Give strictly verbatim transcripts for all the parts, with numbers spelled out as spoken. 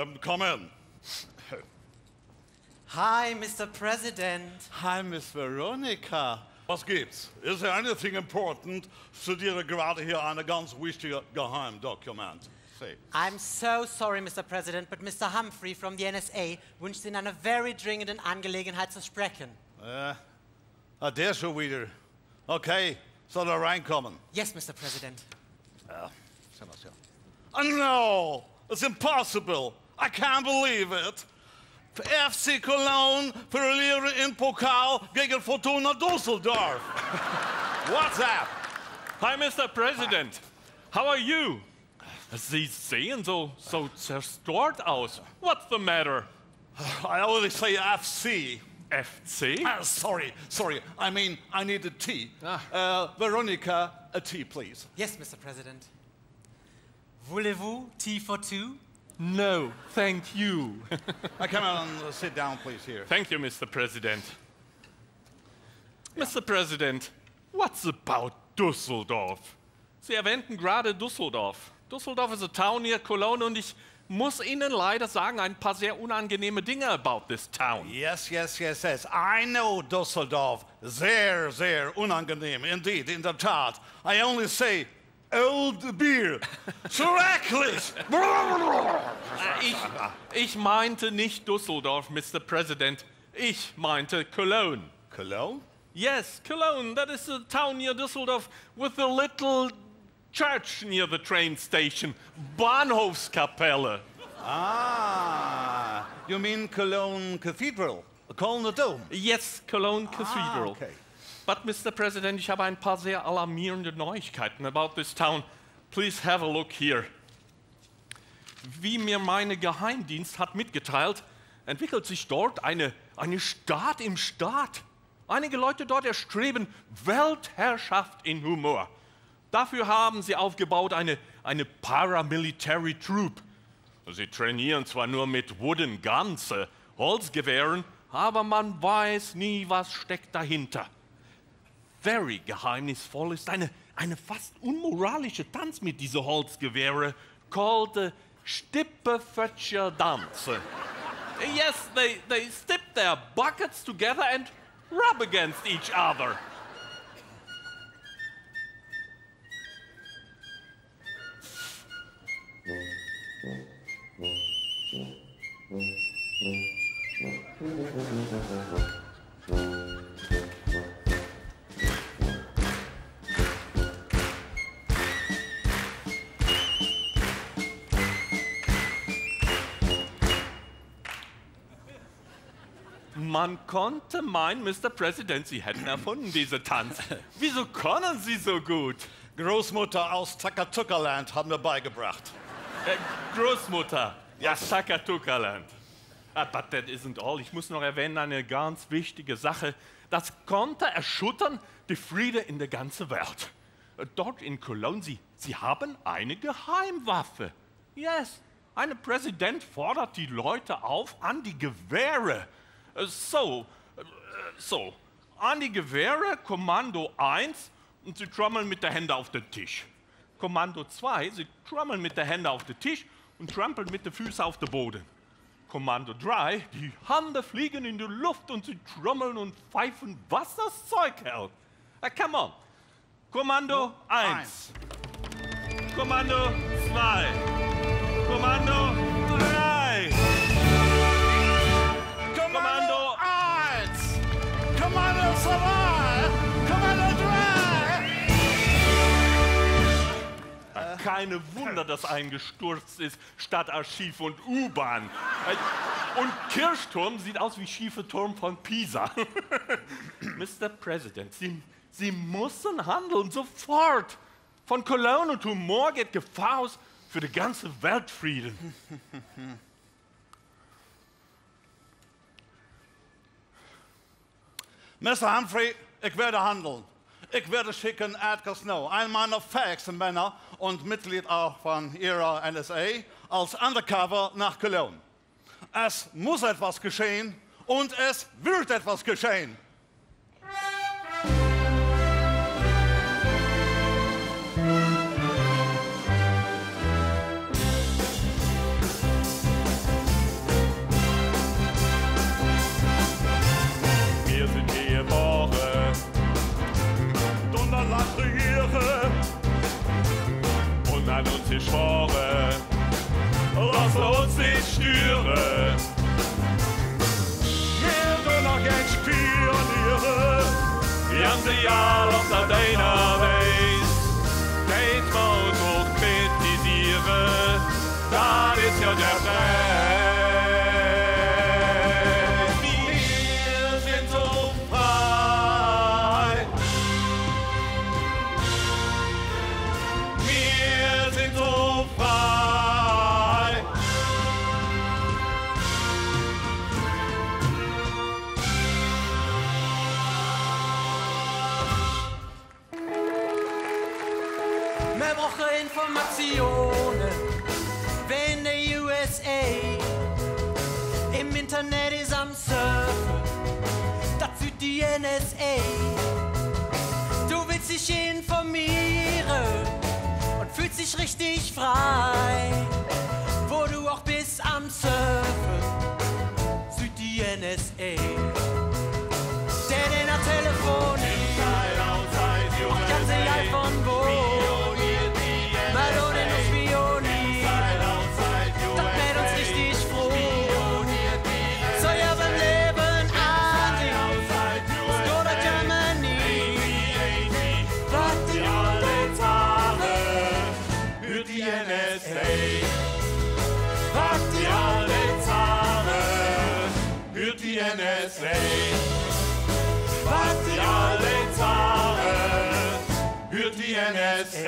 Um, come in. Hi, Mister President. Hi, Miss Veronica. Was gibt's? Is there anything important? Studiere gerade hier eine ganz wichtige Geheimdokument. See. I'm so sorry, Mister President, but Mister Humphrey from the N S A wünscht Sie in einer very dringenden Angelegenheit zu sprechen. Äh, uh, der schon wieder. Okay, soll er reinkommen? Yes, Mister President. Uh, oh, no, it's impossible. I can't believe it. F C Cologne verlieren in Pokal gegen Fortuna Düsseldorf. What's that? Hi, Mister President. How are you? Sie sehen so, so zerstört aus. What's the matter? I always say F C. F C? Uh, sorry, sorry. I mean, I need a tea. Ah. Uh, Veronica, a tea, please. Yes, Mister President. Voulez-vous tea for two? No, thank you. I come on and sit down, please, here. Thank you, Mister President. Yeah. Mister President, what's about Düsseldorf? Sie erwähnten gerade Düsseldorf. Düsseldorf is a town near Cologne und ich muss Ihnen leider sagen, ein paar sehr unangenehme Dinge about this town. Yes, yes, yes, yes. I know Düsseldorf. Sehr, sehr unangenehm. Indeed, in der Tat. I only say old beer. Schrecklich. ich, ich meinte nicht Düsseldorf, Mister President. Ich meinte Cologne. Cologne? Yes, Cologne. That is a town near Düsseldorf with a little church near the train station. Bahnhofskapelle. Ah, you mean Cologne Cathedral? Cologne Dome? Yes, Cologne Cathedral. Ah, okay. But, Mister President, ich habe ein paar sehr alarmierende Neuigkeiten about this town. Please have a look here. Wie mir meine Geheimdienst hat mitgeteilt, entwickelt sich dort eine, eine Staat im Staat. Einige Leute dort erstreben Weltherrschaft in Humor. Dafür haben sie aufgebaut eine, eine Paramilitary Troop. Sie trainieren zwar nur mit Wooden Guns, äh, Holzgewehren, aber man weiß nie, was steckt dahinter. Very geheimnisvoll ist eine, eine fast unmoralische Tanz mit diesen Holzgewehre, called the Stippefötscher Dance. Yes, they, they stip their buckets together and rub against each other. Man konnte meinen, Mister President, Sie hätten erfunden diese Tanz. Wieso können Sie so gut? Großmutter aus Takatuka-Land hat mir beigebracht. Äh, Großmutter aus Takatuka-Land. Uh, but that isn't all. Ich muss noch erwähnen, eine ganz wichtige Sache. Das konnte erschüttern die Friede in der ganzen Welt. Dort in Cologne, Sie, Sie haben eine Geheimwaffe. Yes, ein Präsident fordert die Leute auf an die Gewehre. So, so, an die Gewehre, Kommando eins, und Sie trommeln mit der Hände auf den Tisch. Kommando zwei, Sie trommeln mit der Hände auf den Tisch und trampeln mit den Füßen auf den Boden. Kommando drei, die Hände fliegen in die Luft und Sie trommeln und pfeifen, was das Zeug hält. Uh, come on. Kommando eins. Kommando zwei. Kommando drei. Kommando eins! Kommando zwei! Kommando drei! Äh, keine Wunder, dass eingestürzt ist, Stadtarchiv und U-Bahn. Äh, und Kirchturm sieht aus wie schiefe Turm von Pisa. Mister President, Sie, Sie müssen handeln, sofort. Von Cologne und Humor geht Gefahr aus für den ganzen Weltfrieden. Mister Humphrey, ich werde handeln. Ich werde schicken Edgar Snow, einen meiner fähigsten Männer und Mitglied auch von Ihrer N S A, als Undercover nach Cologne. Es muss etwas geschehen und es wird etwas geschehen. geschworen. Lass uns nicht stören. Wir tun noch ein Spionieren. Ganze Jahr auf der deiner Weiß. Geht mal gut kritisieren. Das ist ja der Preis. Wir sind so frei. Wir sind so frei. Wir brauchen Informationen, wenn der U S A im Internet ist am Surfen, das wird die N S A. Du willst dich informieren und fühlst dich richtig frei, wo du auch bist am Surfen, wird die N S A. Der den am Telefon macht ganz egal von wo. Ballone und Spionieren, das macht uns richtig froh. Soll ja beim Leben angehen, go to Germany. Was die alle zahlen, Für die N S A. was die Alle zahlen. Für die N S A. was Die alle zahlen. Für die N S A.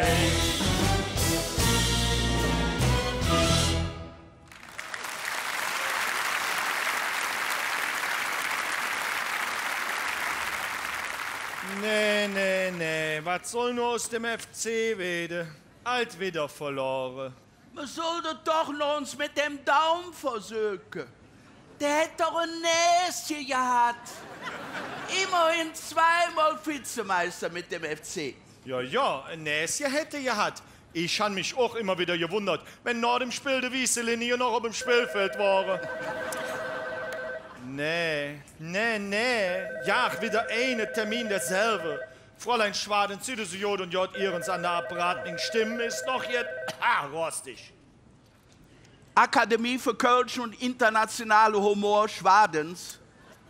Nee, nee, nee, was soll nur aus dem F C werden? Alt wieder verloren. Man sollte doch noch uns mit dem Daumen versuchen. Der hätte doch ein Näschen gehabt. Immerhin zweimal Vizemeister mit dem F C. Ja, ja, ein Näschen hätte gehabt. Ich han mich auch immer wieder gewundert, wenn nach dem Spiel der Wieselinie noch auf dem Spielfeld waren. Nee, nee, nee. Ja, wieder eine Termin derselbe. Fräulein Schwaden, Südesjod und J. Ihrens an der Apparaten Stimmen ist noch jetzt ah, rostig. Akademie für Kölsch und internationale Humor Schwadens.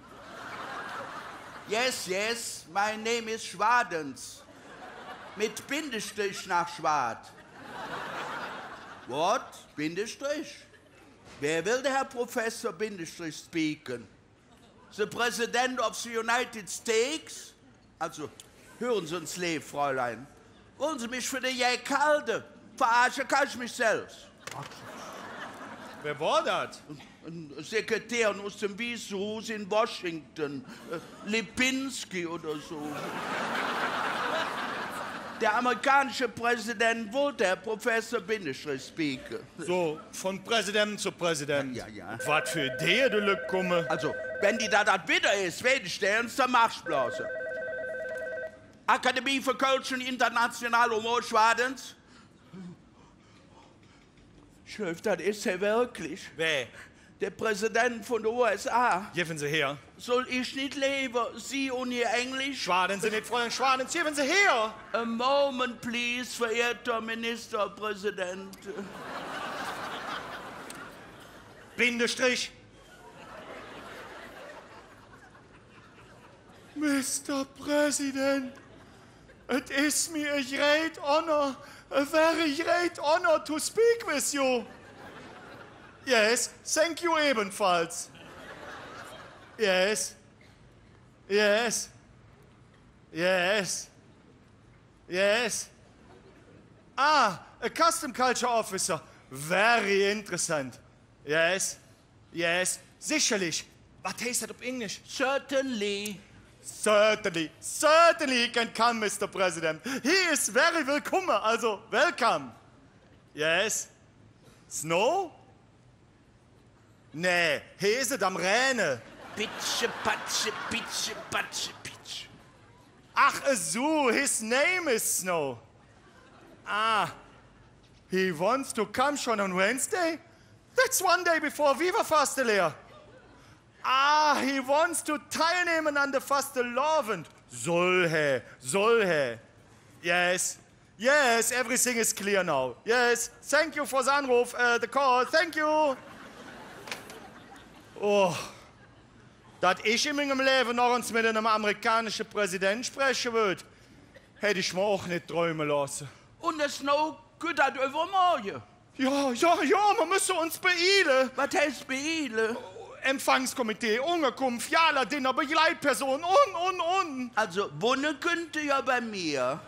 Yes, yes, my name is Schwadens. Mit Bindestrich nach Schwad. What? Bindestrich? Wer will der Herr Professor Bindestrich speaken? The President of the United States? Also, hören Sie uns leben, Fräulein. Wollen Sie mich für den Jack halten? Verarschen kann ich mich selbst. Wer war das? Ein Sekretär aus dem Weißen Haus in Washington. Äh, Lipinski oder so. Der amerikanische Präsident wollte Herr Professor Bindestrich speaken. So, von Präsident zu Präsident. Ja, ja. Und was für Ideen du Lück komme. Also, wenn die da das wieder ist, werde ich stellen, dann machst du bloß. Akademie für Kölsch und internationale Humor Schwadens. Chef, das ist er wirklich. Wer? Der Präsident von den U S A. Geben Sie her. Soll ich nicht leben? Sie und Ihr Englisch? Schwaden Sie nicht, Fräulein Schwaden, geben Sie her. A moment, please, verehrter Ministerpräsident. Bindestrich. Mister President, it is me a great honor, a very great honor to speak with you. Yes, thank you ebenfalls. Yes, yes, yes, yes. Ah, a custom culture officer. Very interessant. Yes, yes, sicherlich. Was heißt das auf Englisch? Certainly. Certainly, certainly he can come, Mister President. He is very welcome, also welcome. Yes. Snow? Nee, he is it am Rheine. Pitsche, patsche, pitsche, patsche, pitsch. Ach, so, his name is Snow. Ah, he wants to come schon on Wednesday? That's one day before Viva Fasteler. Ah, he wants to teilnehmen an der Fastelovend. Soll he, soll he. Yes, Yes, everything is clear now. Yes, thank you for the Anruf, uh, the call, thank you. Oh, dass ich in meinem Leben noch uns mit einem amerikanischen Präsident sprechen würde, hätte ich mir auch nicht träumen lassen. Und der Snow geht das übermorgen. Ja, ja, ja, wir müssen uns beeilen. Was heißt beeilen? Empfangskomitee, Unterkunft, Jala, Dinner, Begleitperson und, und, und. Also, wohnen könnte ja bei mir.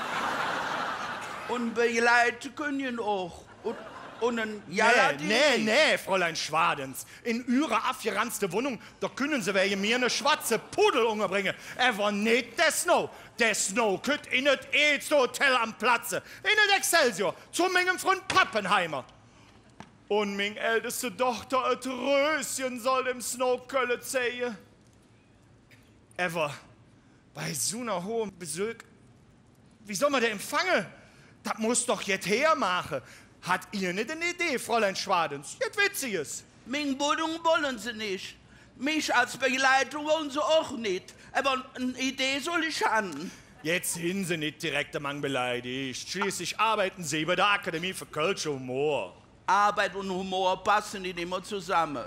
Und begleiten können auch. Und, und ein Jala, Nee, nee, nee, Fräulein Schwadens. In ihrer abgeranzte Wohnung, da können sie wegen mir eine schwarze Pudel unterbringen. Aber nicht der Snow. Der Snow könnt in das Aids-Hotel am Platze. In das Excelsior. Zu meinem Freund Pappenheimer. Und meine älteste Tochter, ein Röschen, soll dem Snow Kölle zählen. Aber bei so einer hohen Besuch, wie soll man den empfangen? Das muss doch jetzt hermachen. Hat ihr nicht eine Idee, Fräulein Schwadens? Jetzt Witziges. Meine Wohnung wollen sie nicht. Mich als Begleitung wollen sie auch nicht. Aber eine Idee soll ich haben. Jetzt sind sie nicht direkt am Mann beleidigt. Schließlich arbeiten sie bei der Akademie für Kölscher Humor. Arbeit und Humor passen nicht immer zusammen.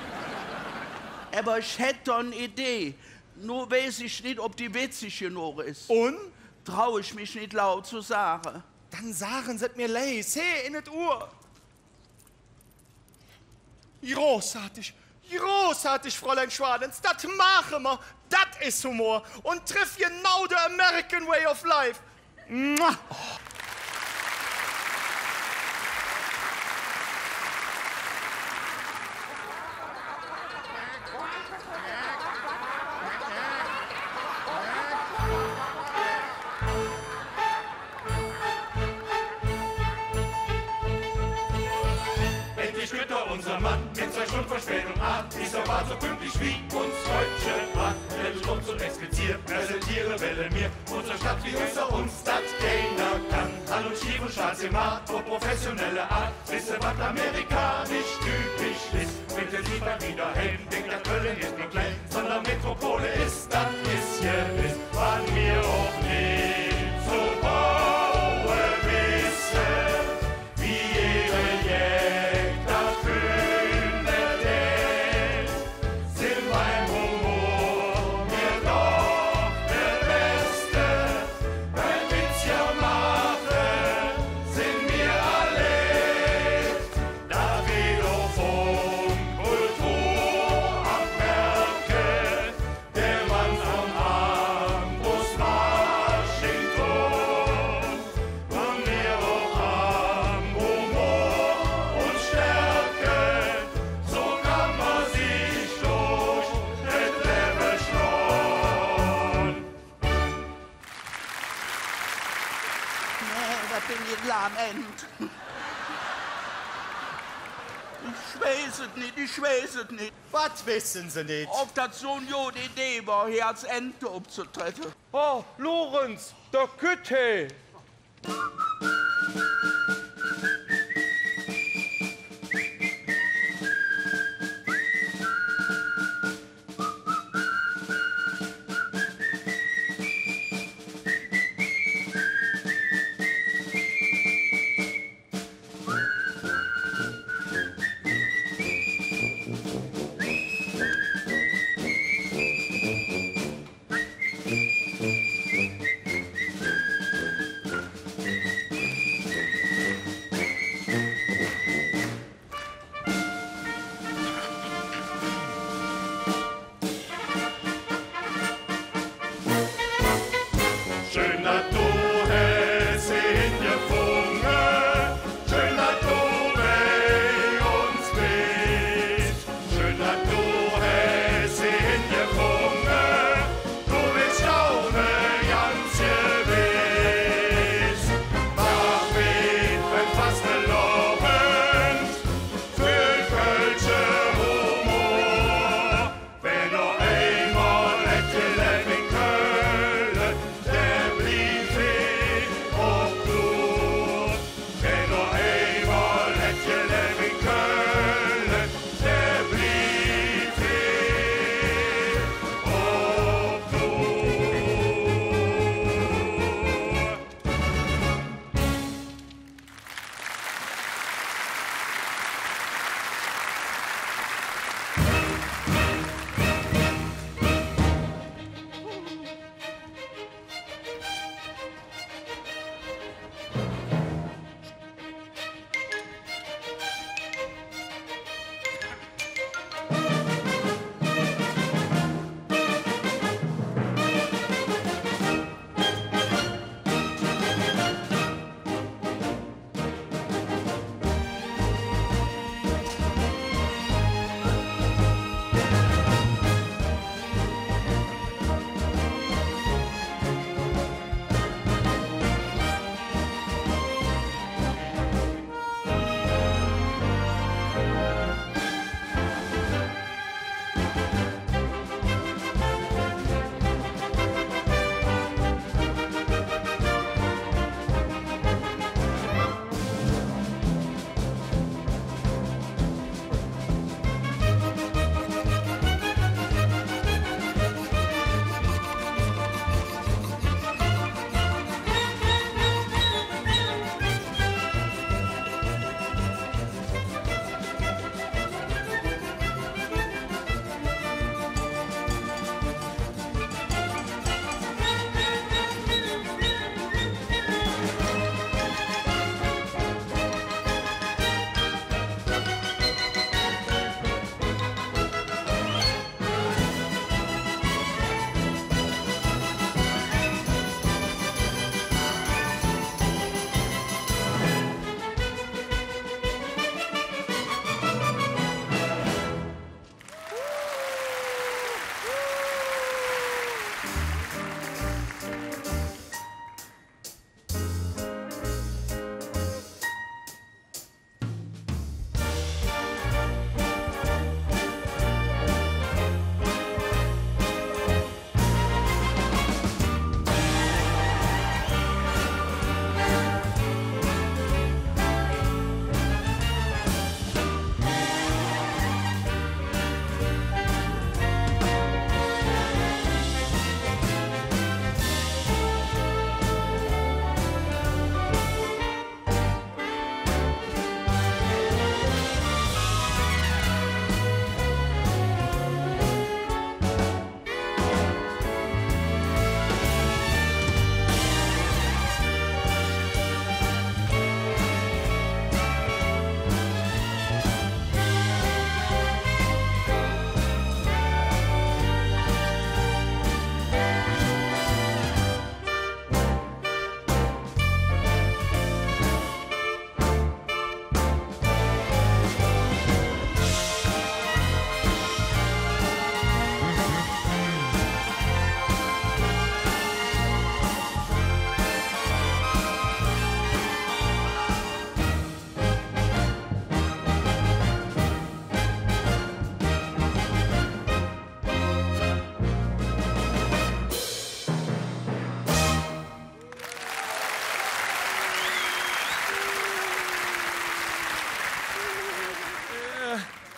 Aber ich hätte doch eine Idee. Nur weiß ich nicht, ob die witzig genug ist. Und? Traue ich mich nicht laut zu sagen. Dann sagen sie mir leis, hey, in das Uhr. Großartig, großartig, Fräulein Schwadens, das machen wir, das ist Humor und trifft genau der American Way of Life. Mua. Unser Mann mit zwei Stunden Verspätung an, dieser war so pünktlich wie uns Deutsche Bahn. Hält uns und expliziert, präsentiere Welle mir, unsere Stadt wie unser uns, das keiner kann. Hallo Schief und Staatsimar, auf professionelle Art, wisse was amerikanisch typisch ist. Bitte sieht man wieder hin, denkt der Köln ist nur klein, sondern Metropole ist, das ist gewiss, wann wir auch nicht zu bauen wissen, wie jede Jäger. Ich weiß es nicht, ich weiß es nicht. Was wissen Sie nicht? Ob das so eine gute Idee war, hier als Ente aufzutreten. Oh, Lorenz, der Kütte.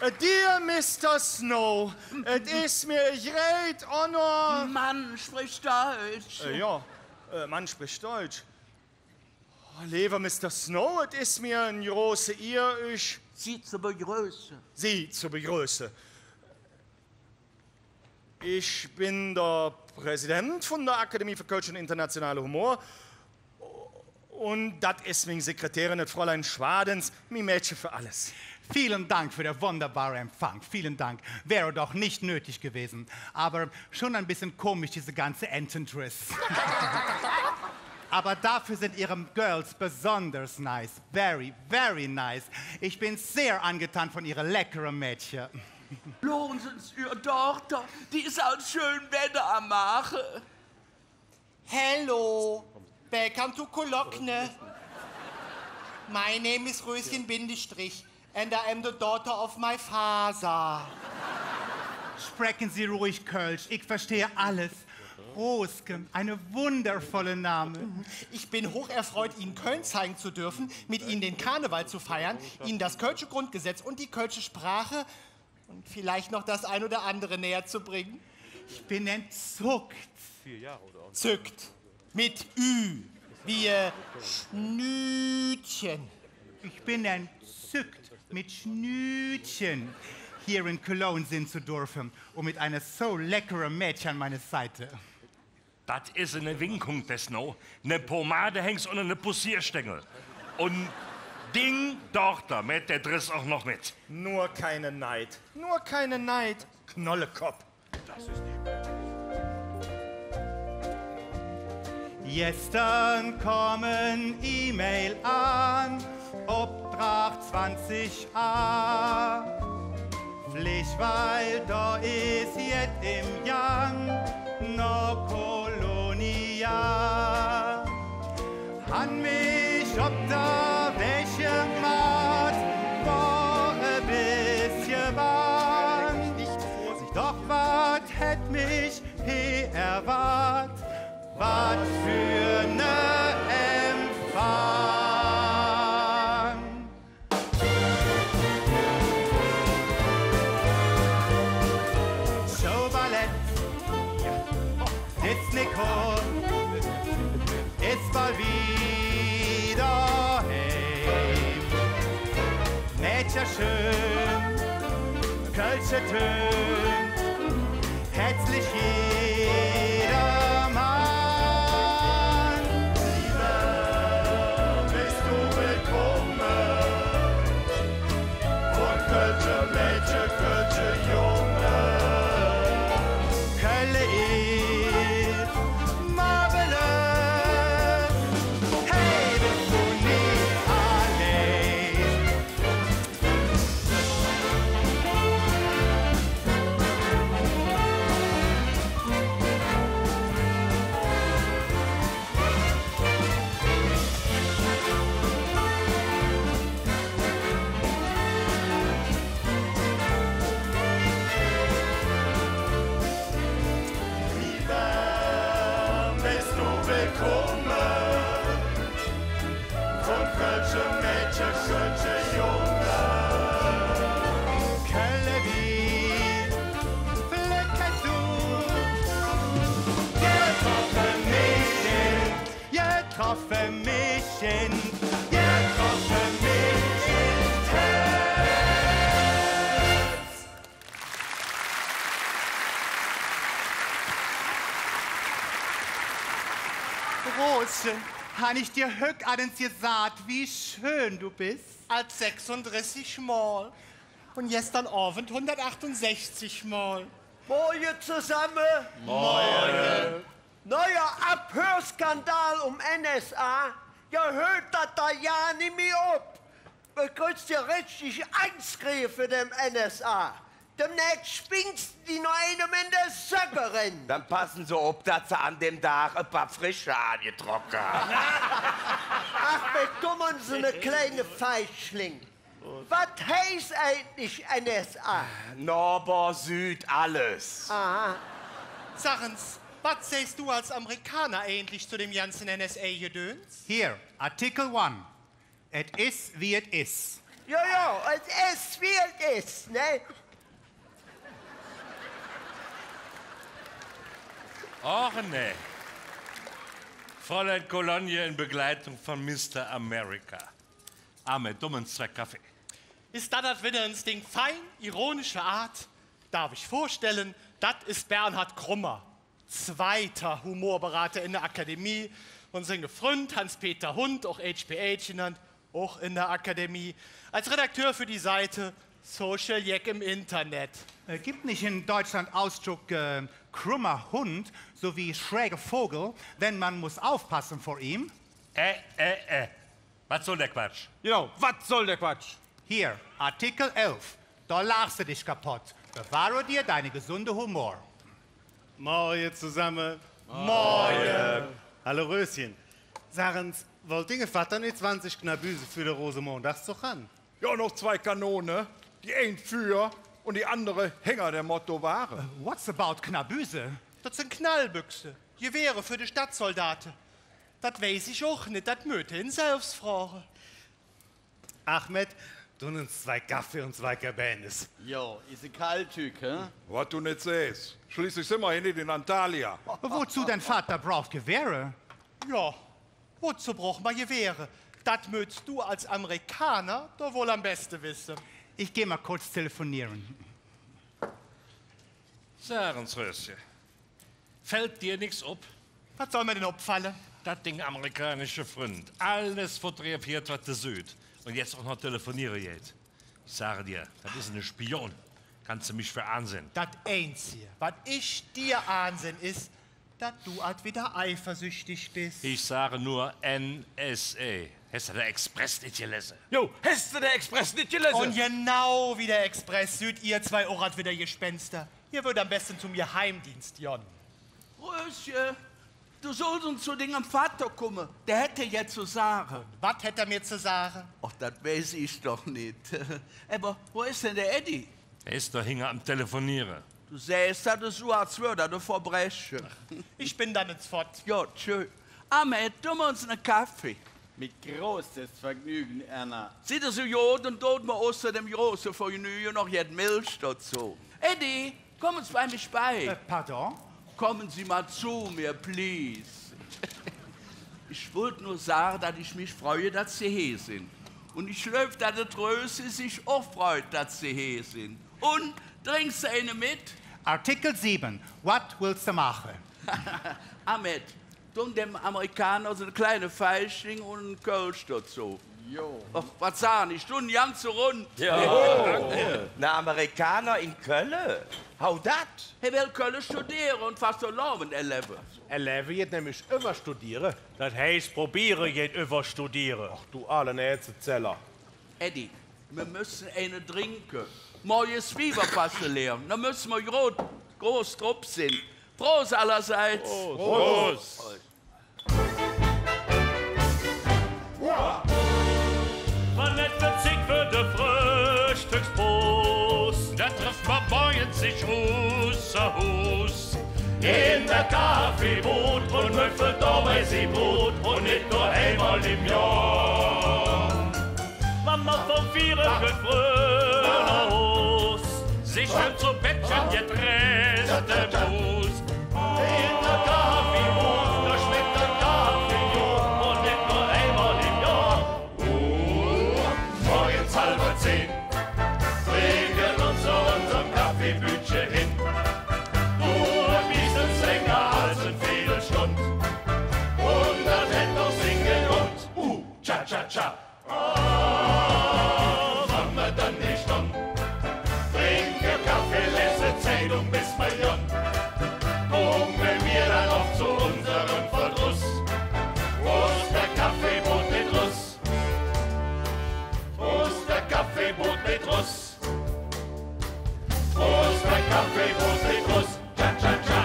Dear Mister Snow, es ist mir, ich red auch noch... Mann, sprich Deutsch. Äh, ja, äh, Mann spricht Deutsch. Oh, lieber Mister Snow, es ist mir ein große Ehr, euch... Sie zu begrüßen. Sie zu begrüßen. Ich bin der Präsident von der Akademie für Kölsch und internationale Humor. Und das ist mein Sekretärin, das Fräulein Schwadens, mein Mädchen für alles. Vielen Dank für den wunderbaren Empfang. Vielen Dank. Wäre doch nicht nötig gewesen. Aber schon ein bisschen komisch, diese ganze Entendriss. Aber dafür sind Ihre Girls besonders nice. Very, very nice. Ich bin sehr angetan von Ihren leckeren Mädchen. Lorenz, Ihre Tochter, die ist auch schön Wetter am Machen. Hello, welcome to Cologne. My name is Röschen Bindestrich and I am the daughter of my father. Sprechen Sie ruhig Kölsch, ich verstehe alles. Roske, eine wundervolle Name. Ich bin hocherfreut, Ihnen Köln zeigen zu dürfen, mit Ihnen den Karneval zu feiern, Ihnen das Kölsche Grundgesetz und die Kölsche Sprache und vielleicht noch das ein oder andere näher zu bringen. Ich bin entzuckt. Zückt. Mit Ü. Wie äh, Schnütchen. Ich bin entzückt, mit Schnütchen hier in Cologne sein zu dürfen und mit einer so leckeren Mädchen an meiner Seite. Das ist eine Winkung, der Snow. Eine Pomade hängst und eine Pussierstängel. Und Ding, Tochter, mit der Driss auch noch mit. Nur keine Neid. Nur keine Neid. Knollekopf. Das ist die Gestern kommen E-Mail an, Obdracht zwanzig a. Flichweil, da ist jetzt im Jan no Kolonia. Han mich ob da welche macht, war ein bisschen warm. Doch wat hätt mich he erwart, wat für ne Empfang. Showballett, Disney-Chor, ist bald wieder heim. Mädchen schön, Kölsche Tön, herzlich jedermann. Liebe, bist du willkommen. Von Kölsche Mädchen, Kölsche Junge. Kölle ist marvelous. Hey, bist du nicht allein? Bist du willkommen. Von Kölsche Mädchen, Kölsche Junge. Kölle wie flickert du. Getroffen mich in, getroffen mich in, getroffen mich ins Herz. Rose, han ich dir höck adens gesagt, wie schön du bist? Als sechsunddreißig Mal. Und gestern Abend hundertachtundsechzig Mal. Moje zusammen. Moje. Neuer Abhörskandal um N S A. Ja, hört das da ja nicht mehr ab. Du kannst ja richtig einskriechen für den N S A. Demnächst springst die noch einem in der Söcke rennen. Dann passen Sie auf, dass Sie an dem Tag ein paar frische angetrocknet haben. Ach, bedummen Sie eine kleine Feischling. Was heißt eigentlich N S A? Nord, Süd, alles. Aha. Sachen's, was sagst du als Amerikaner eigentlich zu dem ganzen N S A-Gedöns? Hier, Artikel eins. Et is, wie et is. Ja, ja, und es wird es, ne? Och, ne. Fräulein Cologne in Begleitung von Mister America. Ahmed, dummen Zweck Kaffee. Ist das wieder ein Ding fein, ironische Art? Darf ich vorstellen, das ist Bernhard Krummer, zweiter Humorberater in der Akademie. Und sein Freund Hans-Peter Hund, auch H P H genannt, auch in der Akademie, als Redakteur für die Seite Social Jack im Internet. Äh, gibt nicht in Deutschland Ausdruck äh, krummer Hund sowie schräger Vogel, denn man muss aufpassen vor ihm? Äh, äh, äh. Was soll der Quatsch? Genau, was soll der Quatsch? Hier, Artikel elf. Da lachst du dich kaputt. Bewahre dir deine gesunde Humor. Morgen zusammen. Morgen. Hallo Röschen. Sagen Sie, wollt ihr Vater nicht zwanzig Knabüse für den Rosenmontagszug an? Ja, noch zwei Kanone. Die ein für und die andere Hänger der Motto Ware. Uh, what's about Knabüse? Das sind Knallbüchse, Gewehre für die Stadtsoldaten. Das weiß ich auch nicht, das möchte ihn selbst fragen. Ahmed, du uns zwei Kaffee und zwei Cabanes. Jo, ist ein Kaltück, hä? Was du nicht siehst. Schließlich sind wir hier nicht in Antalya. Wozu dein Vater braucht Gewehre? Ja, wozu braucht man Gewehre? Das möchtest du als Amerikaner doch wohl am besten wissen. Ich gehe mal kurz telefonieren. Sagen's, Röschen. Fällt dir nichts ab? Was soll mir denn abfallen? Das Ding amerikanische Freund. Alles fotografiert, was der Süd. Und jetzt auch noch telefonieren geht. Ich sage dir, das ist ein Spion. Kannst du mich für ansehen? Das Einzige, was ich dir ansehen, ist, dass du halt wieder eifersüchtig bist. Ich sage nur N S A. Hast du der Express nicht gelesen? Jo, hast du der Express nicht gelesen? Und genau wie der Express Süd, ihr zwei Orat wieder Gespenster. Ihr würdet am besten zum Geheimdienst, Jon. Röschen, du sollst uns zu dem Vater kommen. Der hätte jetzt zu sagen. Was hätte er mir zu sagen? Ach, das weiß ich doch nicht. Aber wo ist denn der Eddie? Er ist doch hinter am Telefonieren. Du sägst, das ist so, als würde er verbrechen. Ich bin dann jetzt fort. Ja, schön. Ahmed, tu mir uns einen Kaffee. Mit großes Vergnügen, Erna. Sieh das so jod und dort mal außer dem großen Vergnügen noch jetzt Milch dazu. Eddie, kommen Sie bei mir bei. Äh, pardon? Kommen Sie mal zu mir, please. Ich wollte nur sagen, dass ich mich freue, dass Sie hier sind. Und ich glaube, dass der Tröse sich auch freut, dass Sie hier sind. Und trinkst du eine mit? Artikel sieben. Was willst du machen? Ahmed, tu dem Amerikaner so eine kleine Feischling und einen Kölsch dazu. Jo. Ach, was sagen ich? Du einen ganz rund. Ja. Oh. Ein Amerikaner in Köln? How dat? Er will Köln studieren und fast so laufen erleben. Erleben geht nämlich überstudieren. Das heißt, probiere geht überstudieren. Ach du alle Nähzeller. Eddie, wir müssen eine trinken. Morgen Zwiebelpaste lernen. Dann müssen wir groß, groß drauf sind. Prost allerseits. Prost. Prost. Prost. Wow. Man nicht verzieht für den Frühstücksbus. Da trifft man morgen sich Hus zu Hus. In der Kaffeeboot und müffelt dabei sie Brot und nicht nur einmal im Jahr. Mama vom Vierer geht früh nach Hus. Sich schön zum Bettchen getrennt der Bus. In der Kaffeeboot, da schmeckt der Kaffee gut und nicht nur einmal im Jahr. Uh, morgens halb zehn bringen uns zu unserem Kaffeebütchen hin. Nur ein bisschen länger als eine Viertelstunde. Und dann hätt noch singen und uh, cha cha cha. Oh, fangen wir dann nicht an. Trinke Kaffee, lese Zeitung bis Million. Kommen wir dann auch zu unserem Verdruss. Wo ist der Kaffeeboot mit Russ? Wo ist der Kaffeeboot mit Russ? Wo ist der Kaffeeboot mit Russ? Cha, cha, cha.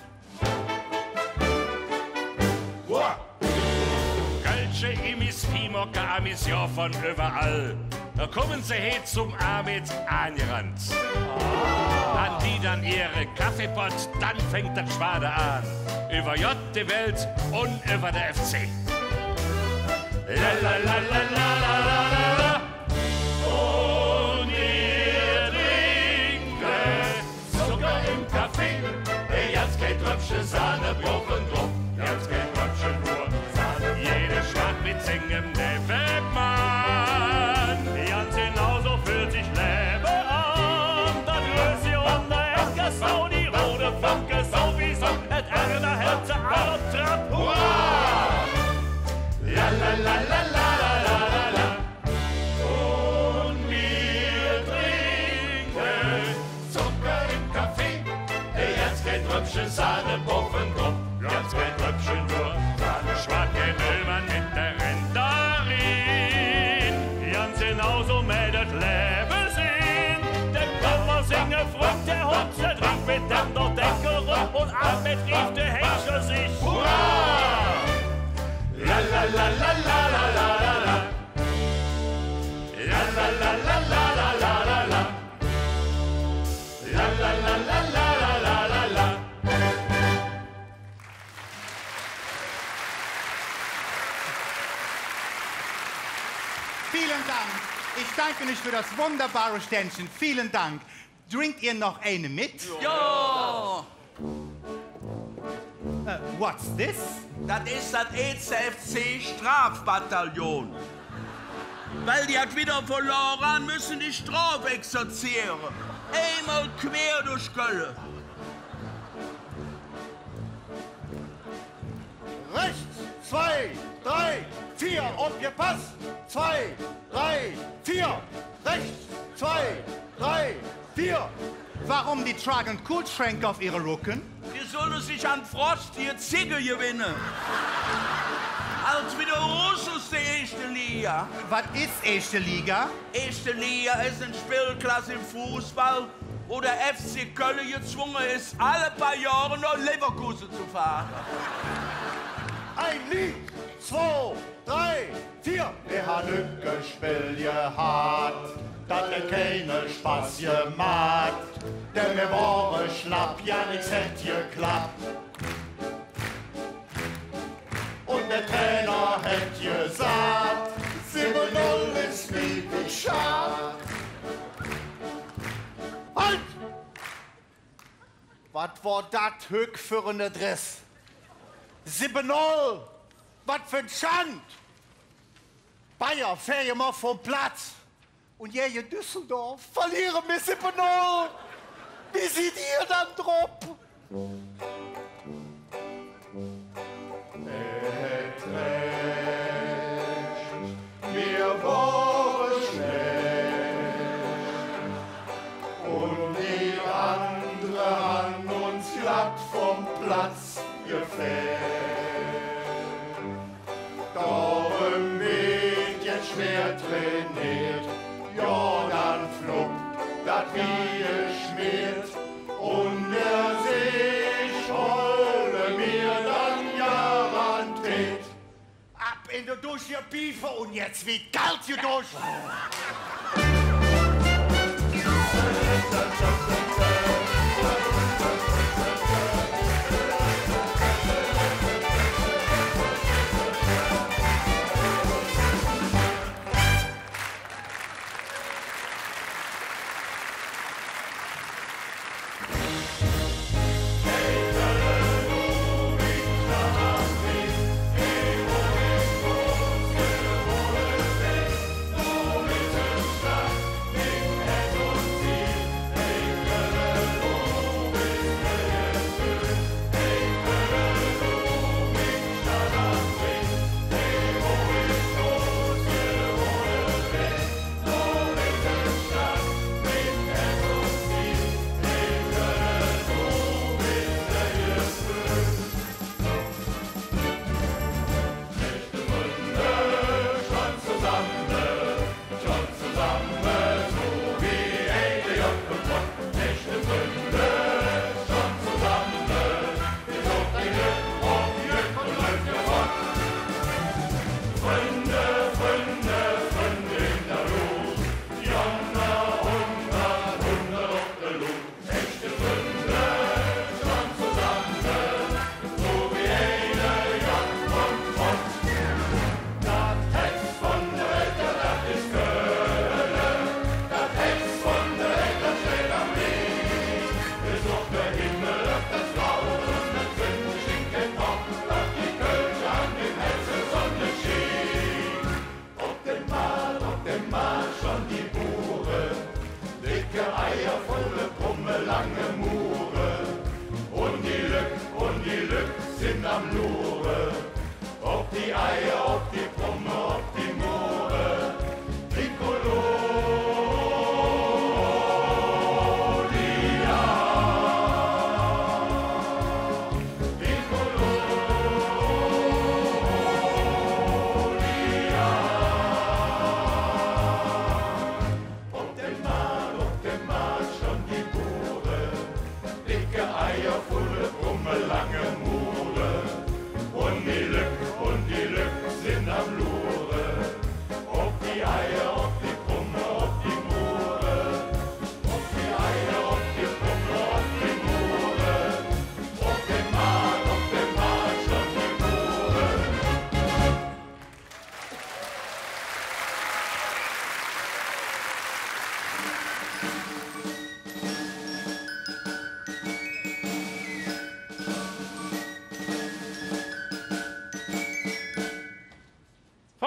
Wow. Kölsche Imis, Pimocker, Amis, ja von überall. Da kommen sie her zum Ahmed angerannt. An die dann ihre Kaffeepott, dann fängt das Schwade an. Über J die Welt und über der F C. La la la la la la la la. singem Nebenmann. Ganz genauso fühlt sich Leben an. Das Röschen und der Ecke, so die rote Funke, sowieso, et Ärger hält sie alle Trab. Hurra! La la la la la la la la. Und wir trinken Zucker im Kaffee. Jetzt kein Tröpfchen Sahne, Puffen drum. Jetzt kein Tröpfchen nur Sahne. Schwacke Müllmann mit der Rendarin. Ganz genauso mit das Leben sind. Der Kummer singe Frucht, der Hund, der trinkt mit dem der Deckel rum. Und Ahmed rief der Henker sich. Hurra! La la la la la la la la la. La la la la la la la la la. La la la la la la la la la. Vielen Dank. Ich danke euch für das wunderbare Ständchen. Vielen Dank. Trinkt ihr noch eine mit? Ja! Uh, what's this? Das ist das E C F C Strafbataillon. Weil die hat wieder verloren, müssen die Strafe exerzieren. Einmal quer durch Köln. Rechts, zwei, drei, vier, aufgepasst. Zwei, drei, vier. Rechts, zwei, drei, vier. Warum die tragen Kühlschränke auf ihre Rücken? Die sollen sich an Frost die Ziege gewinnen. Als wie der Russus der erste Liga. Was ist erste Liga? Erste Liga ist eine Spielklasse im Fußball, wo der F C Köln gezwungen ist, alle paar Jahre nach Leverkusen zu fahren. Ein Lied, zwei, drei, vier. Wir haben nicht gespielt gehabt, dass er keine Spaß gemacht. Denn wir waren schlapp, ja nichts hätte geklappt. Und der Trainer hätte gesagt, sieben null ist nie geschafft. Halt! Was war das Höck für ein Adress? sieben null! Was für ein Schand! Bayer, fähr mal vom Platz. Und ihr in Düsseldorf verlieren wir sieben null! Wie seht ihr dann drauf? Wir waren schlecht und die andere haben uns glatt vom Platz gefällt. Darum wird jetzt schwer trainiert, Jordan fluppt, dat wie schmiert und der sich hole mir dann garantiert. Ab in der Dusche, Biefe, und jetzt wie kalt ihr durch!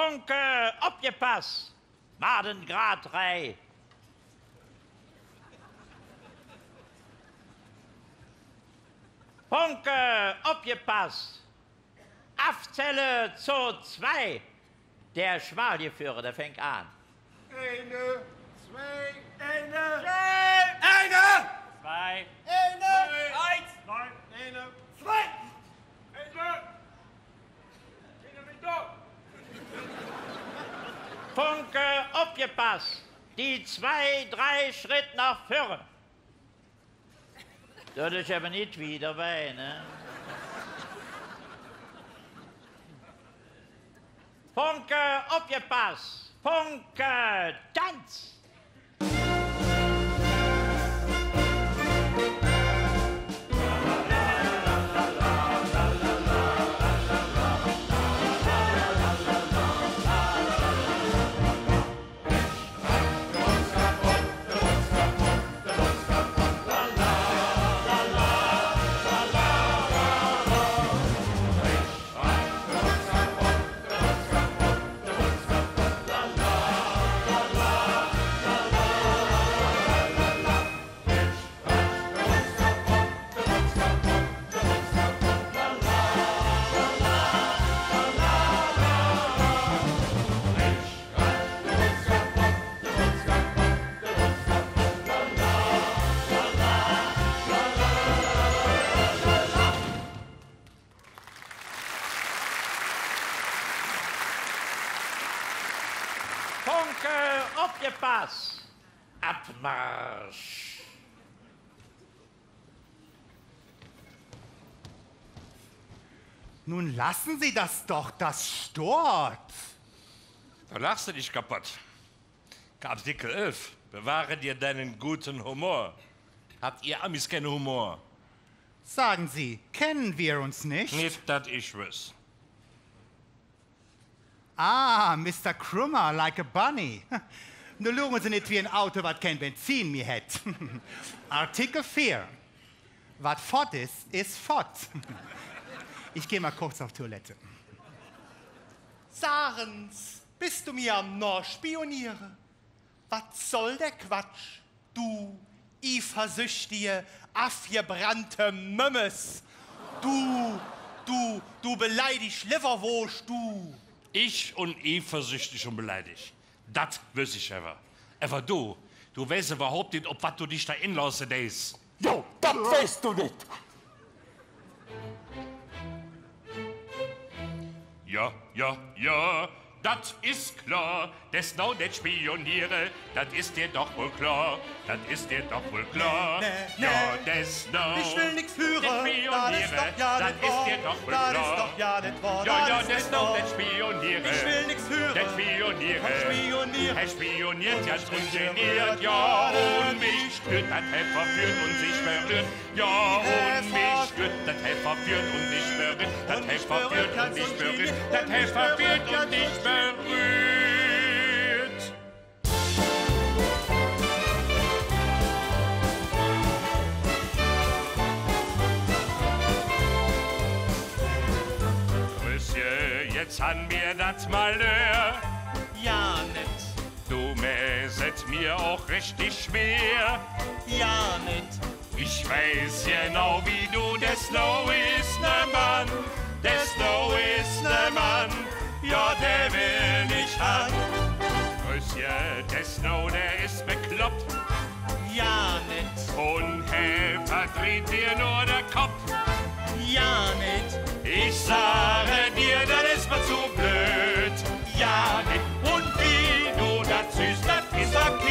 Funke, abgepasst. Madengrad drei. Funke, abgepasst. Afzelle Zoo zwei. Der Schmalgeführer, der fängt an. Eine, zwei, eine, Drei. Eine. Zwei. Eine. eins, neun, eine, zwei, eine. Funke, abgepasst. Die zwei, drei Schritt nach vorne. Das ist aber nicht wieder bei, ne? Funke, abgepasst. Funke, Tanz. Funke, abgepasst. Abmarsch. Nun lassen Sie das doch, das stört. Da lachst du dich kaputt. Artikel elf. Bewahre dir deinen guten Humor. Habt ihr Amis keinen Humor? Sagen Sie, kennen wir uns nicht? Nicht, dass ich wüs. Ah, Mister Krummer, like a bunny. Nu schauen Sie nicht wie ein Auto, was kein Benzin mehr hat. Artikel vier. Was fort ist, ist fort. Ich gehe mal kurz auf Toilette. Sagens, bist du mir am noch spionieren? Was soll der Quatsch? Du, eifersüchtige, afgebrannte Mümmes. Du, du, du beleidigst Leverwurst, du. Ich und eifersüchtig und beleidigt. Das wüs ich aber. Aber du, du weißt überhaupt nicht, ob was du dich da inlassen lässt. Jo, das weißt du nicht. Ja, ja, ja, das ist klar. Das noch nicht spioniere, das ist dir doch wohl klar. Das ist dir doch wohl klar. Nee, nee, ja, nee. das noch. Ich will nix führen, nicht das ist spioniere, doch ja das nicht ist wahr. dir doch wohl Das klar. ist doch ja nicht wahr, Ja, ja, das ist das nicht noch wahr. nicht spioniere. Ich will nix führen. Das spioniere. Das spioniere. Er spioniert ja ungeniert, ja, und mich stört, das er verführt und sich berührt. Ja, und mich stört, das er verführt und dich berührt. Das er verführt und dich berührt. Das er verführt und dich berührt. Grüße, jetzt an mir das Malheur. Ja, nett. Du mäset mir auch richtig schwer. Ja, nett. Ich weiß genau, wie du, der Snow ist ne Mann. Der Snow ist ne Mann. Ja, der will nicht haben. Grüße, der Snow, der ist bekloppt. Ja, nett. Und er verdreht dir nur der Kopf. Ja, nett. Ich sage dir, das ist mir zu blöd. Ja, nett. Und wie du das süß, das ist verkehrt.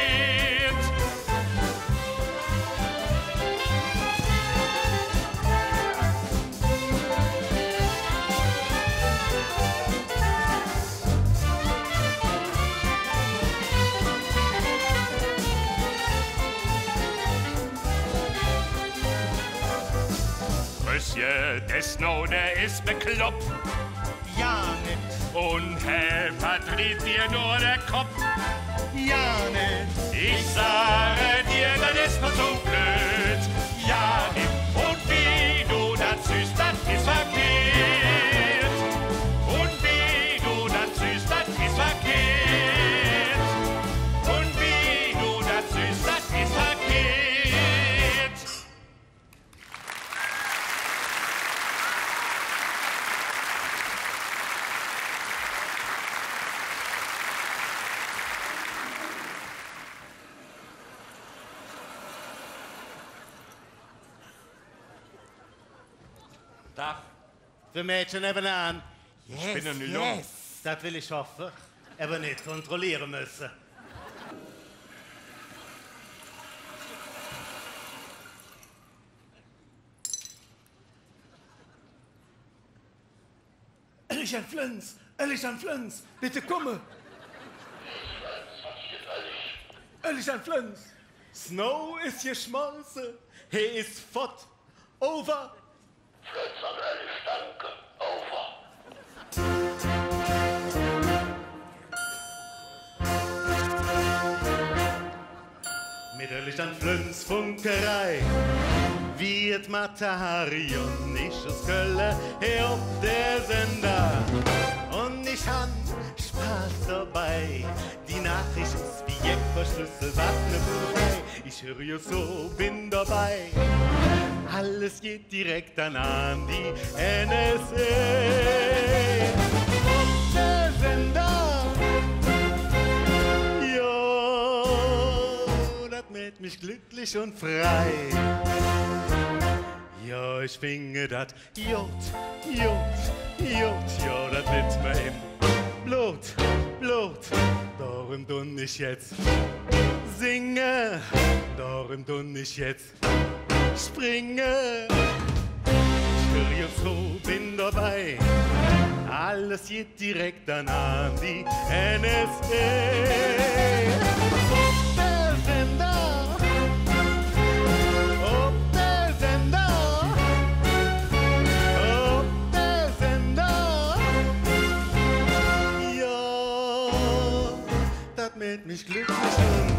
Monsieur, der Snow, der ist bekloppt. Ja, nett. Und er verdreht dir nur der Kopf. Ja, nett. Ich sage dir, das ist mir so blöd. Ja, nett. Und wie du das süß, das ist verkehrt. Und wie du das süß, Tag. Für Mädchen nebenan. Yes, Ich bin ja nicht jung. yes. Das will ich hoffen. Aber nicht kontrollieren müssen. Ehrlich an Flens, ehrlich an Flens, bitte komme. Ehrlich an Flens. Snow ist geschmolzen, he ist fort. Over. Flens an Ellis, danke. Over. Mit ehrlich an Flens Funkerei wird Matarion nicht aus Köln hier auf der Sender. Und ich han Spaß dabei. Die Nachricht ist wie Jeckverschlüssel, was ne vorbei. Ich höre ja so, bin dabei. Alles geht direkt dann an die N S A. Auf der Sender. Jo, das macht mich glücklich und frei. Ja, ich finge dat Jod, Jod, Jod, ja, dat mit mir im Blut, Blut. Darum tun ich jetzt singe, darum tun ich jetzt springe. Ich höre jetzt so, bin dabei, alles geht direkt dann an die N S A. Auf der Sender. Mit mich glücklich und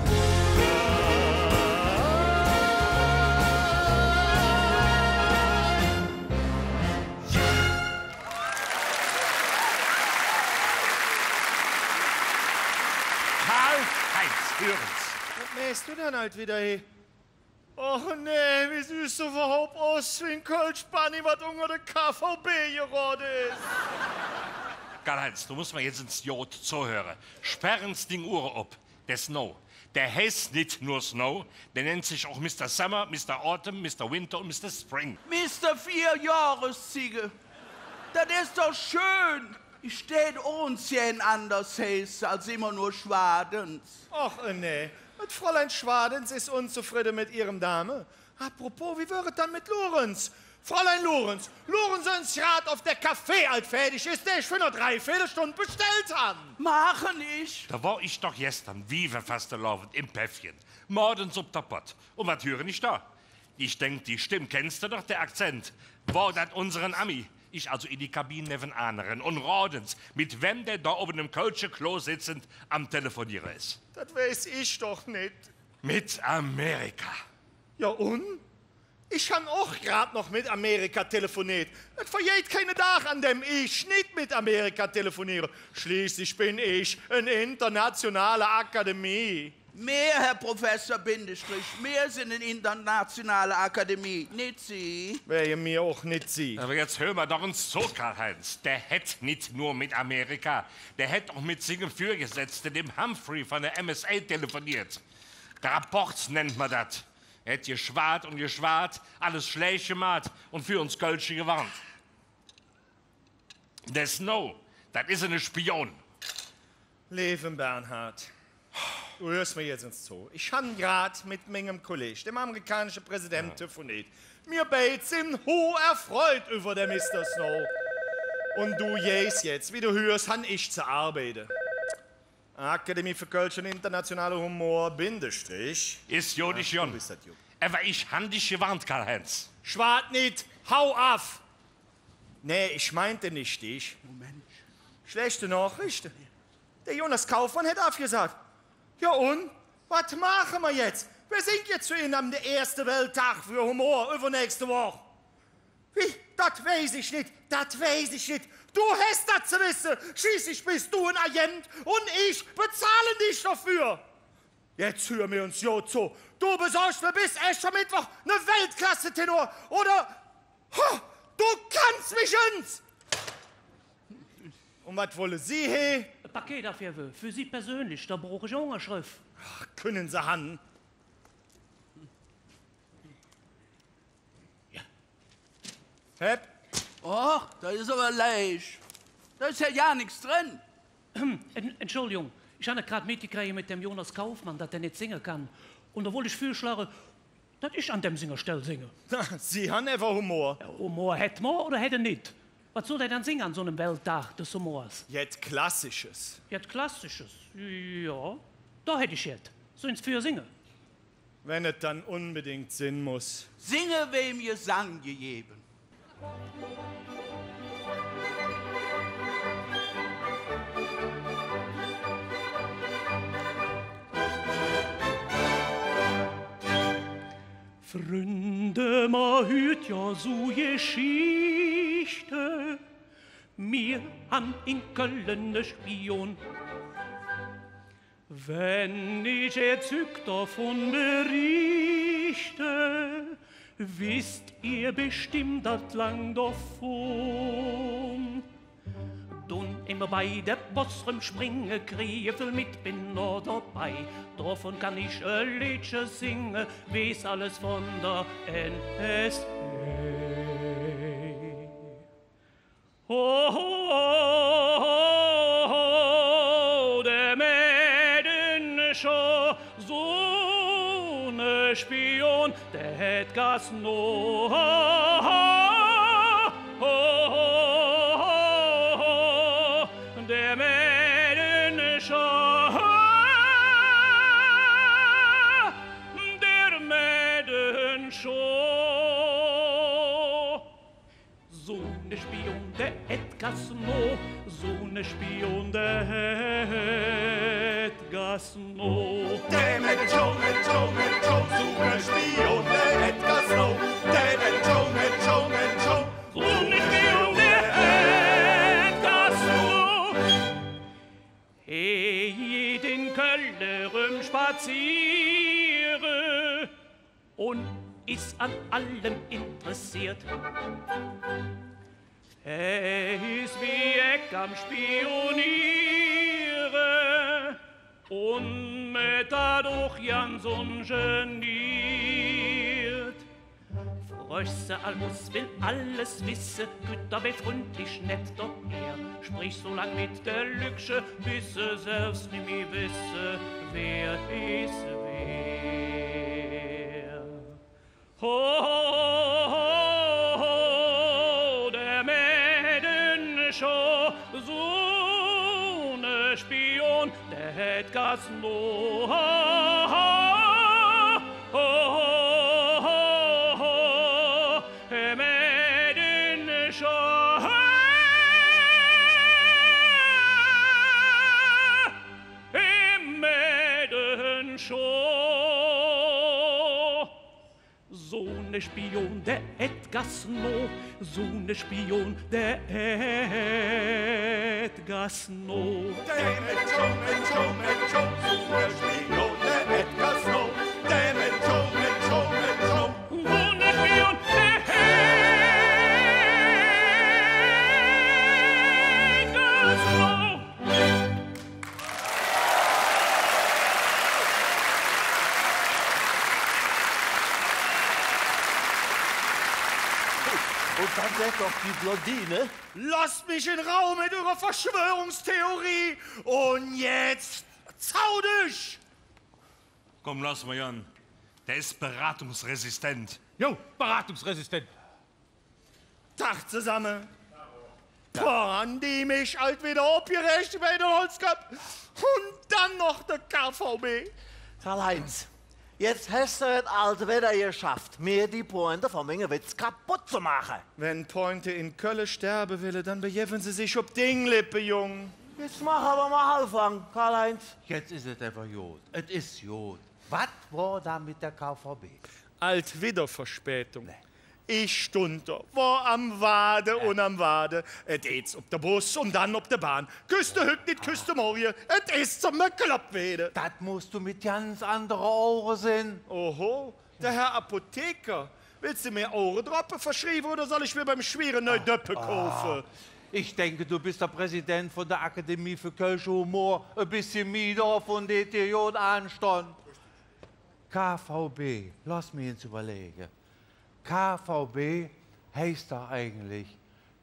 Karl-Heinz, hören's. Was mähst du denn halt wieder hier? Och nee, wie süß du überhaupt aus wie ein Kölsch-Bunny, was unter der K V B geraten ist. Karl-Heinz, du musst mir jetzt ins Jod zuhören. Sperren's Ding Uhr ab. Der Snow. Der heißt nicht nur Snow, der nennt sich auch Mister Summer, Mister Autumn, Mister Winter und Mister Spring. Mister Vier Jahresziege. Das ist doch schön. Ich steht uns hier in anders heiß als immer nur Schwadens. Och nee, mit Fräulein Schwadens ist unzufrieden mit ihrem Dame. Apropos, wie wäre es dann mit Lorenz? Fräulein Lorenz, Lorenzens Rat auf der Kaffee alt fertig ist, der ich für nur drei Viertelstunden bestellt habe. Machen ich. Da war ich doch gestern wie verfasst laufend im Päffchen. Morgens ob der Pott. Und was höre ich da? Ich denk, die Stimme kennst du doch, der Akzent. War das unseren Ami? Ich also in die Kabine nebenan und rodens, mit wem der da oben im Kölsche Klo sitzend am Telefonieren ist. Das weiß ich doch nicht. Mit Amerika. Ja und? Ich habe auch gerade noch mit Amerika telefoniert. Es vergeht keine Tag, an dem ich nicht mit Amerika telefoniere. Schließlich bin ich eine internationale Akademie. Mehr, Herr Professor Bindestrich, mehr sind eine internationale Akademie, nicht Sie. Wäre mir auch nicht Sie. Aber jetzt hören wir doch uns zu, Karl-Heinz. Der hätt nicht nur mit Amerika, der hätt auch mit seinem Vorgesetzten, dem Humphrey von der M S A, telefoniert. Rapports nennt man das. Er hätt geschwart und geschwart, alles schlecht gemacht und für uns Kölsche gewarnt. Der Snow, das ist ein Spion. Leben Bernhard, du hörst mir jetzt ins Zoo. Ich habe gerade mit meinem Kollegen, dem amerikanischen Präsidenten, telefoniert. Wir beide sind hoch erfreut über den Mister Snow. Und du jähst jetzt, wie du hörst, han ich zu arbeiten. Akademie für Kölsch und internationaler Humor, Bindestrich. Ist jodisch Jon. Aber ich han dich gewarnt, Karl-Heinz. Schwart nicht, hau auf! Nee, ich meinte nicht dich. Moment. Schlechte Nachrichten. Der Jonas Kaufmann hat aufgesagt. Ja und? Was machen wir jetzt? Wir sind jetzt zu Ihnen am ersten Welttag für Humor übernächste Woche. Wie? Das weiß ich nicht. Das weiß ich nicht. Du hast das zu wissen. Schließlich bist du ein Agent und ich bezahle dich dafür. Jetzt hören wir uns jo zu. Du besorgst mir bis erst Mittwoch eine Weltklasse-Tenor oder ho, du kannst mich ins. Und was wollen Sie, he? Ein Paket dafür, für Sie persönlich, da brauche ich Unterschrift. Ach, können Sie han? Ja. Hep, Oh, da ist aber leicht. Da ist ja ja nichts drin. Entschuldigung, ich habe gerade mitgekriegt mit dem Jonas Kaufmann, dass er nicht singen kann. Und da wollte ich vorschlagen, dass ich an dem Singerstell singe. Sie haben einfach Humor. Ja, Humor hätte man oder hätte nicht? Was soll er dann singen an so einem Welttag des Humors? Jetzt Klassisches. Jetzt Klassisches? Ja, da hätte ich jetzt. So ins Für singen. Wenn es dann unbedingt Sinn muss. Singe, wem ihr Sang gegeben. Freunde, ma hört ja so Geschichte. Mir han in Köln ne Spion. Wenn ich erzückt davon berichte, wisst ihr bestimmt das lang davon. Dann immer bei der Bossrem springe, Kriefel mit bin noch dabei. Davon kann ich ein Liedchen singen, weiß alles von der N S A. Oh, oh, oh, oh, der Mäden schon so ne Spion, der hätt gas no. Oh, oh, oh, der Mäden schon, der Mäden schon. So ne Spion, der hätt gas no, so ne Spion, der hätt gas no. Der Mäden schon, Mäden schon, Mäden schon, so ne Spion, der hätt gas no. Der Mäden schon, Mäden schon, Mäden schon, so ne Spion, der hätt gas no. Hey, den Kölnerem spaziere und ist an allem interessiert. Er ist wie Eck am Spioniere und mit dadurch Jan so geniert. Frösche Almus will alles wissen, Güter befreundlich nett, doch er spricht so lang mit der Lügsche, bis er selbst nicht mehr wisse, wer ist wer. Ho, ho, ho, der Mäden schon so ne Spion, der hätt gas no. Ho, ho, ho, ho, der Mäden schon, der Mäden schon. So ne Spion, der hätt gas no, so ne Spion, der hätt gas no. Der Mäden schon, Mäden schon, Mäden schon, so ne Spion, der hätt gas no. Der Mäden schon, Mäden schon, Mäden schon, so ne Spion, der hätt gas no. Und dann wird doch die Blondine. Lasst mich in Raum mit eurer Verschwörungstheorie. Und jetzt zau dich! Komm, lass mal, Jan. Der ist beratungsresistent. Jo, beratungsresistent. Tag zusammen. Boah, an die mich alt wieder abgerecht bei der Holzkopf. Und dann noch der K V B. Karl-Heinz, jetzt hast du es also wieder geschafft, mir die Pointe von meinem Witz kaputt zu machen. Wenn Pointe in Köln sterben will, dann bejeven sie sich ob Dinglippe, Jung. Jetzt mach aber mal Halbfang, Karl-Heinz. Jetzt ist es einfach gut. Es ist gut. Was war da mit der K V B? Alt wieder Verspätung. Nee. Ich stund da, war am Wade ja. und am Wade. Et ist ob der Bus und dann ob der Bahn. Küste hüt nicht, küste morgen. Et ist zum Klappwede. Das musst du mit ganz anderen Ohren sehen. Oho, der Herr Apotheker. Willst du mir Ohrendroppe verschrieben oder soll ich mir beim Schweren neue Döppe kaufen? Ich denke, du bist der Präsident von der Akademie für Kölsche Humor. Ein bisschen Mieder von der T J Anstand. K V B, lass mich jetzt überlegen. K V B heißt da eigentlich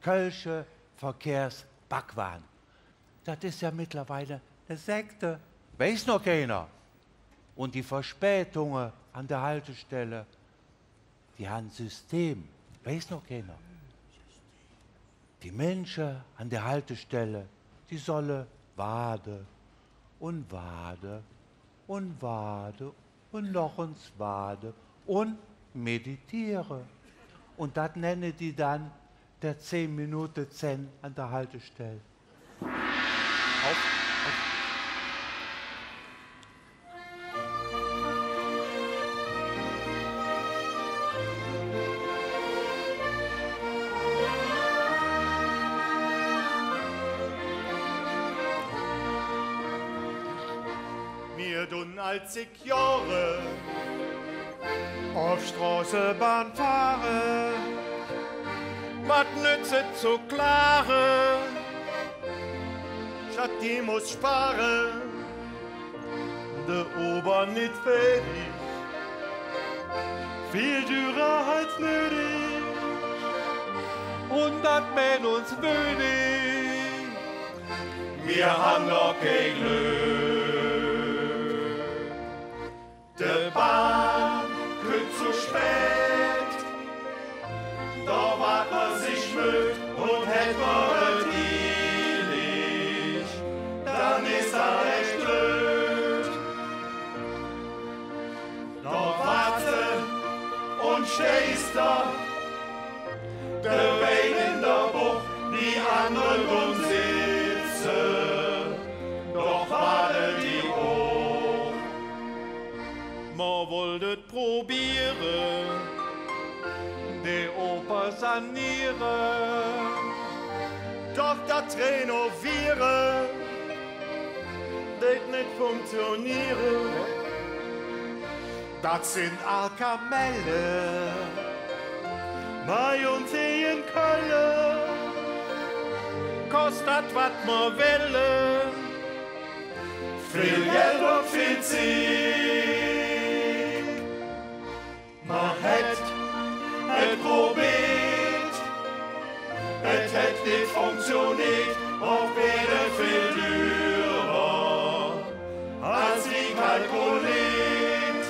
Kölsche Verkehrsbackwahn. Das ist ja mittlerweile eine Sekte. Weiß noch keiner. Und die Verspätungen an der Haltestelle, die haben ein System. Weiß noch keiner. Die Menschen an der Haltestelle, die sollen wade und wade und wade und noch uns wade und meditiere. Und das nenne die dann der zehn Minuten Zen an der Haltestelle. Auf, auf. Mir dun als ich Jahre auf Straßenbahn fahre, wat nützt zu klare, statt die muss sparen, de Ober nicht fertig, viel teurer als nötig, und dat mit uns würdig. Wir haben noch kein Glück. De Bahn kommt zu spät, da wart man sich müd und hätt man es eilig, dann ist er recht blöd. Doch warte und stehst da, der Bein in der Bucht, die anderen drum sitzen, doch warte die hoch. Man wollte probieren, die Oper sanieren, doch das Renovieren wird nicht funktionieren. Das sind Alkamelle, Mai und See in Köln, kostet wat man will, viel Geld und viel Ziel. Man hätt et probiert, et hätt nicht funktioniert, auch wäre viel teurer, als wie kalkuliert.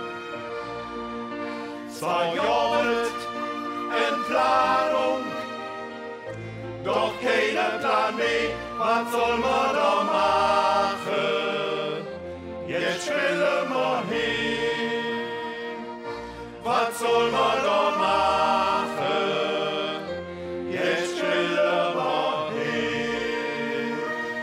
Zwar jobbt in Planung, doch keiner Plan mehr, was soll man da machen? Jetzt will man hin. Was soll man da machen? Jetzt will man hin.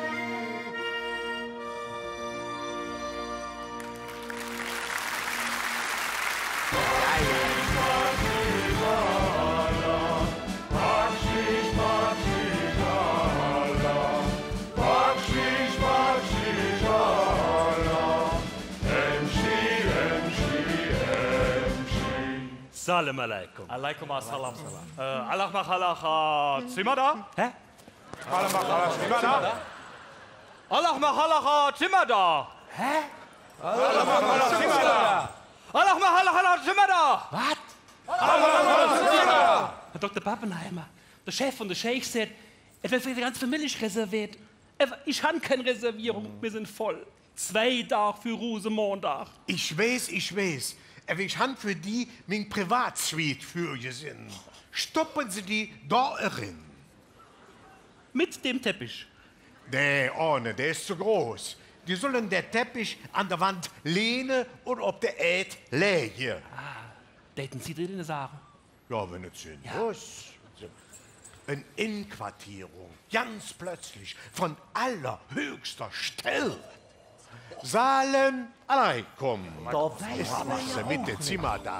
Salam alaikum. Alaikum assalam. Äh, Allah machalach Zimmer da? Hä? Allah machalach Zimmer da? Allah machalach Zimmer da? Hä? Allah machalach Zimmer da? Allah machalach Zimmer da? Was? Allah machalach Zimmer da? Herr Doktor Pappenheimer, der Chef von der Scheich sagt, es wird für die ganze Familie reserviert. Ich habe keine Reservierung, wir sind voll. Zwei Tage für Rosenmontag. Ich weiß, ich weiß. Aber ich habe für die mein Privatsuite für gesehen. Stoppen Sie die da rein. Mit dem Teppich? Nee, ohne, der ist zu groß. Die sollen der Teppich an der Wand lehnen und auf der Erd legen. Ah, daten Sie drin sagen? Ja, wenn es sind. Ja. Eine Inquartierung, ganz plötzlich, von allerhöchster Stelle. Salam alaikum. Da weiß man ja mit dem Zimmer da.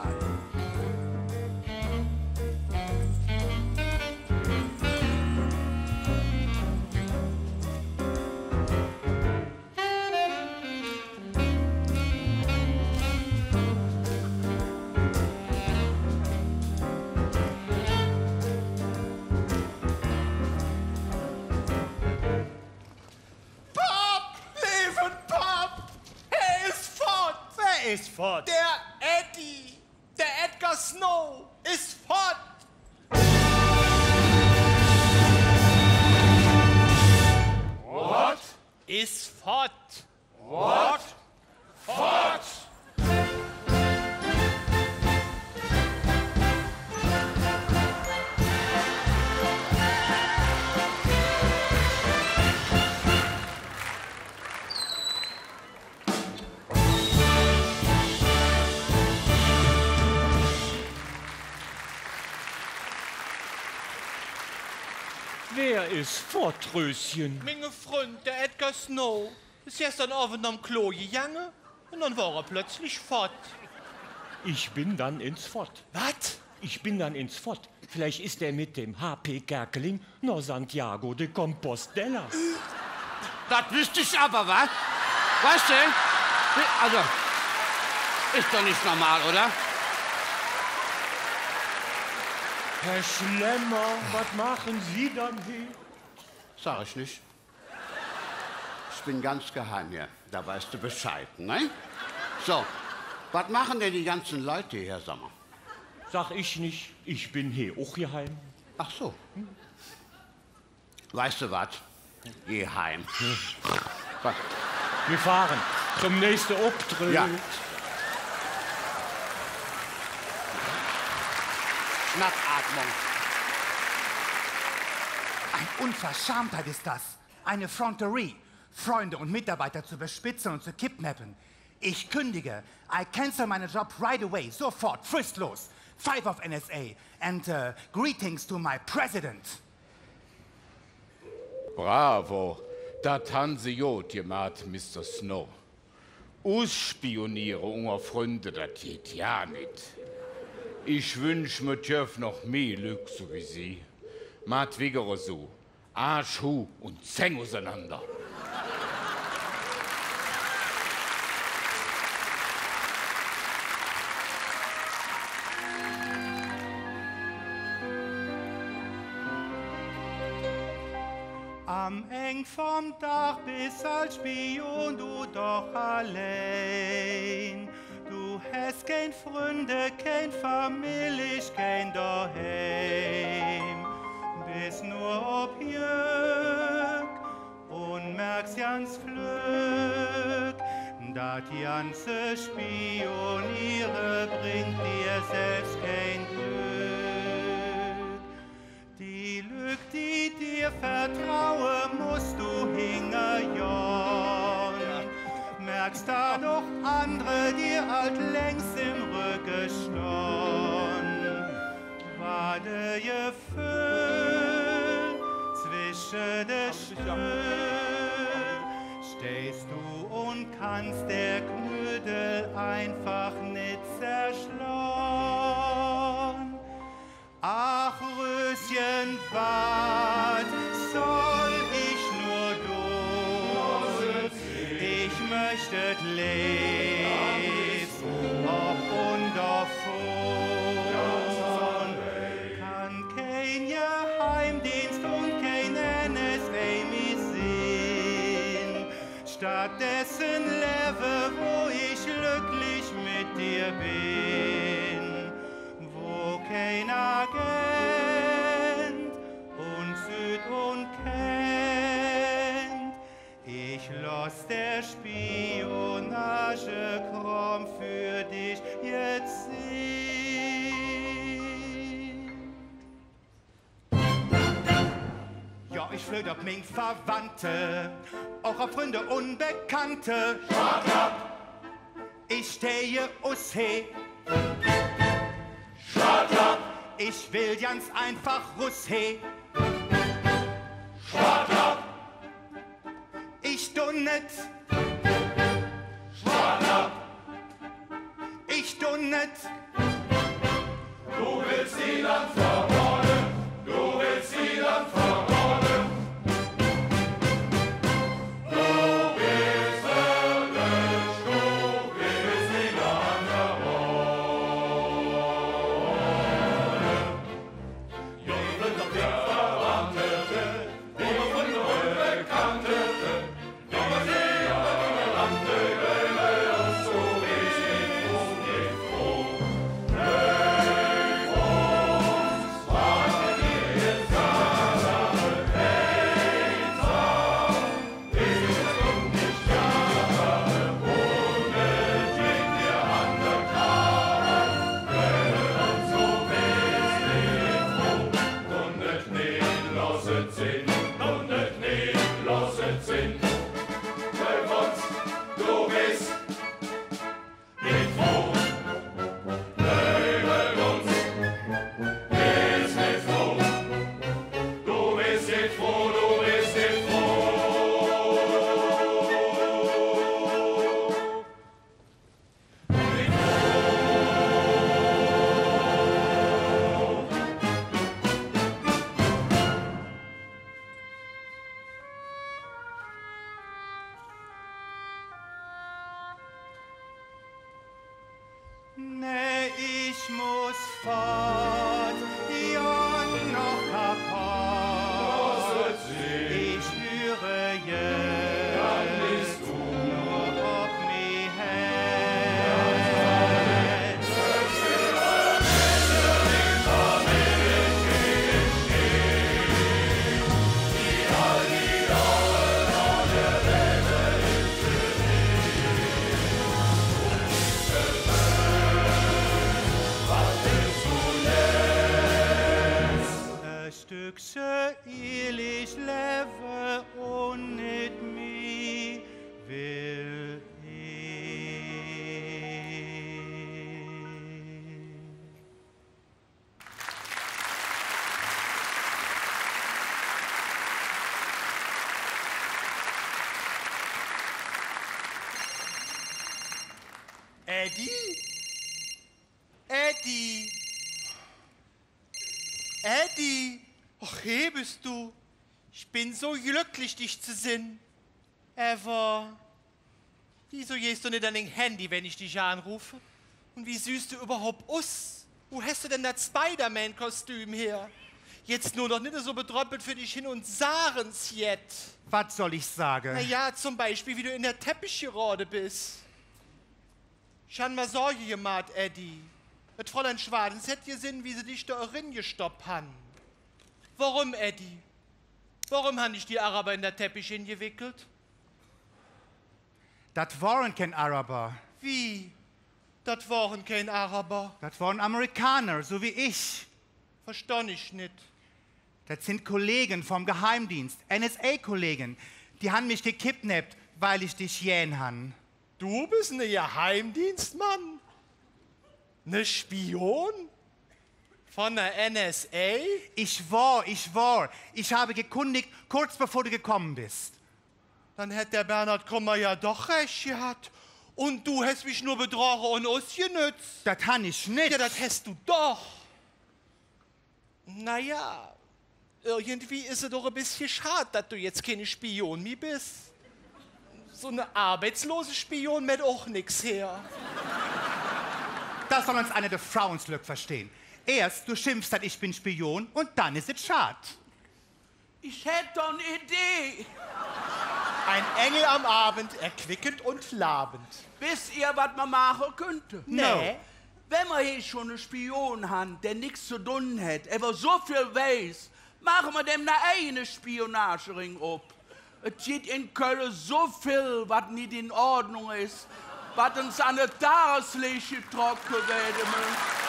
Ist fort. Der Eddie, der Edgar Snow ist fort. ist fort. What? Fort! Wer ist fort, Röschen? Mein Freund, der Edgar Snow, ist gestern Abend am Klo gegangen und dann war er plötzlich fort. Ich bin dann ins Fort. Was? Ich bin dann ins Fort. Vielleicht ist er mit dem H P Kerkeling nach Santiago de Compostela. Das wüsste ich aber, was? Weißt du? Also, ist doch nicht normal, oder? Herr Schlemmer, was machen Sie dann hier? Sag ich nicht. Ich bin ganz geheim hier. Da weißt du Bescheid, ne? So, was machen denn die ganzen Leute hier, sag mal? Sag ich nicht. Ich bin hier auch geheim. Ach so. Hm. Weißt du was? Geh heim. Hm. Wir fahren zum nächsten Auftritt. Ja. Schnappatmung. Ein Unverschämtheit ist das. Eine Fronterie. Freunde und Mitarbeiter zu bespitzen und zu kidnappen. Ich kündige. I cancel meinen Job right away. Sofort. Fristlos. Five of N S A. And uh, greetings to my president. Bravo. Das haben Sie gut gemacht, Mister Snow. Ausspionieren unter Freunde, das geht ja nicht. Ich wünsche mir Jeff noch mehr Glück, so wie Sie. Macht wigere so. Arsch, Hu und Zeng auseinander. Am eng vom Dach bist als Spion du doch allein. Du hast kein Freunde, kein Familie, kein daheim. Bist nur ob Jörg und merkst ganz Glück, dat ganze Spioniere bringt dir selbst kein Glück. Die Lüg, die dir vertraue, musst du hingejagen. Merkst da doch andere dir alt längst im Rücken stehen. Wade Gefühl zwischen de Stück, stehst du und kannst der Knödel einfach nicht zerschlagen. Ach, Röschen, wat soll ich nur tun? Ich möchte leben, ob und davon. Kann kein Geheimdienst und kein N S A mich sehen. Stattdessen lebe, wo ich glücklich mit dir bin. Wo kein Agent uns süd und kennt. Ich lass der Spionagekram für dich jetzt sehen. Ja, ich flöht ob mein Verwandte, auch auf Freunde Unbekannte. Shut up! Ich stehe us he. Shut up! Ich will ganz einfach Russ he. Shut up! Ich du net. Shut up! Ich du net. Du willst sie dann vermorden, du willst sie dann vermorden. Du bist erlöscht, du willst sie dann vermorden. Junge Verwandte, junge Freunde Unbekannte, junge Seele, Lande, Gölle und so ich nicht froh, nicht froh. Hilf uns, was wir dir jetzt sagen. Ne, ich muss fort, ja, noch kaputt. Ich spüre jetzt, dann bist du nur ob mir Herz. Stückchen ehrlich lebe und nicht mich will Eddie? Eddie? Eddie? Ach, hey, bist du. Ich bin so glücklich, dich zu sehen. Aber wieso gehst du nicht an dein Handy, wenn ich dich anrufe? Und wie siehst du überhaupt aus? Wo hast du denn das Spider-Man-Kostüm her? Jetzt nur noch nicht so betröppelt für dich hin und sagen's jetzt. Was soll ich sagen? Na ja, zum Beispiel, wie du in der Teppichgerade bist. Ich habe mal Sorge gemacht, Eddie. Das Fräulein Schwadens hätte gesehen, wie sie dich da gestoppt haben. Warum, Eddie? Warum haben dich die Araber in der Teppich hingewickelt? Das waren kein Araber. Wie? Das waren kein Araber. Das waren Amerikaner, so wie ich. Verstand ich nicht. Das sind Kollegen vom Geheimdienst, N S A-Kollegen. Die haben mich gekidnappt, weil ich dich jähen han. Du bist ein Geheimdienstmann? Ne Spion? Von der N S A? Ich war, ich war. Ich habe gekundigt, kurz bevor du gekommen bist. Dann hätte der Bernhard Krummer ja doch recht gehabt. Und du hast mich nur betrogen und ausgenützt. Das kann ich nicht. Ja, das hast du doch. Naja, irgendwie ist es doch ein bisschen schade, dass du jetzt keine Spion mehr bist. So eine arbeitslose Spion mit auch nix her. Das soll uns eine der Frauenslück verstehen. Erst du schimpfst, dass ich bin Spion und dann ist es schad. Ich hätte eine Idee. Ein Engel am Abend, erquickend und labend. Wisst ihr, was man machen könnte? Nee. Wenn wir hier schon einen Spion haben, der nichts zu tun hat, aber so viel weiß, machen wir dem eine eigene Spionagering ab. Es geht in Köln so viel, was nicht in Ordnung ist, was uns an der Tageslicht getrocknet werden muss.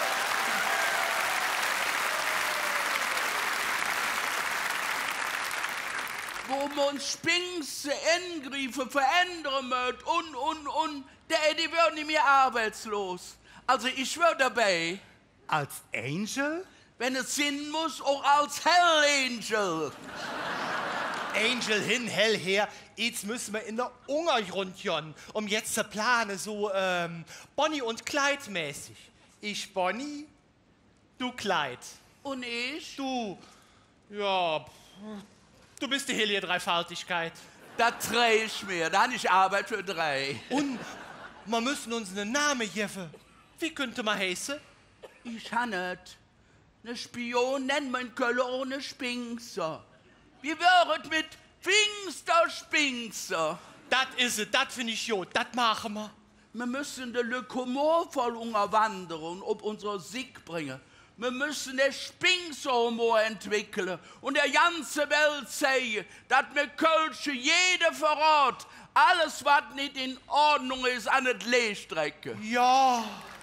Wo wir uns Spinkse, Angriffe verändern müssen und, und, und, der Eddie wird nicht mehr arbeitslos. Also ich wäre dabei. Als Angel? Wenn es Sinn muss, auch als Hell Angel. Angel hin, Hell her. Jetzt müssen wir in der Untergrund jon, um jetzt zu planen, so ähm, Bonnie und Clyde mäßig. Ich Bonnie, du Clyde. Und ich? Du, ja, du bist die Helie Dreifaltigkeit. Da dreh ich mir, da habe ich Arbeit für drei. Und wir müssen uns einen Namen geben. Wie könnte man heißen? Ich han nicht. Ne Spion nennt man Köln ohne Spinkser. Wie wäre es mit Pfingster Spinkser? Das ist es, das finde ich gut, das machen wir. Wir müssen den Le humorvoll unterwandern und auf unsere Sieg bringen. Wir müssen den Spinkshumor entwickeln und der ganze Welt zeigen, dass wir Kölsche jeder verrat, alles, was nicht in Ordnung ist, an das Lehstrecke. Ja.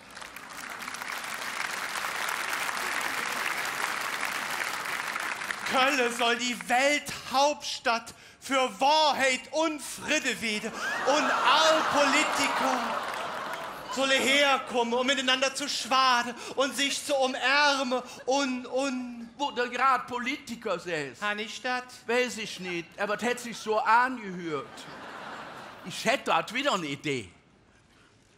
Köln soll die Welthauptstadt für Wahrheit und Friede werden. Und all Politiker sollen herkommen, um miteinander zu schwaden und sich zu umarmen und, und... Wo du gerade Politiker siehst. Kann ich das? Weiß ich nicht, aber das hätte sich so angehört. Ich hätte dort wieder eine Idee.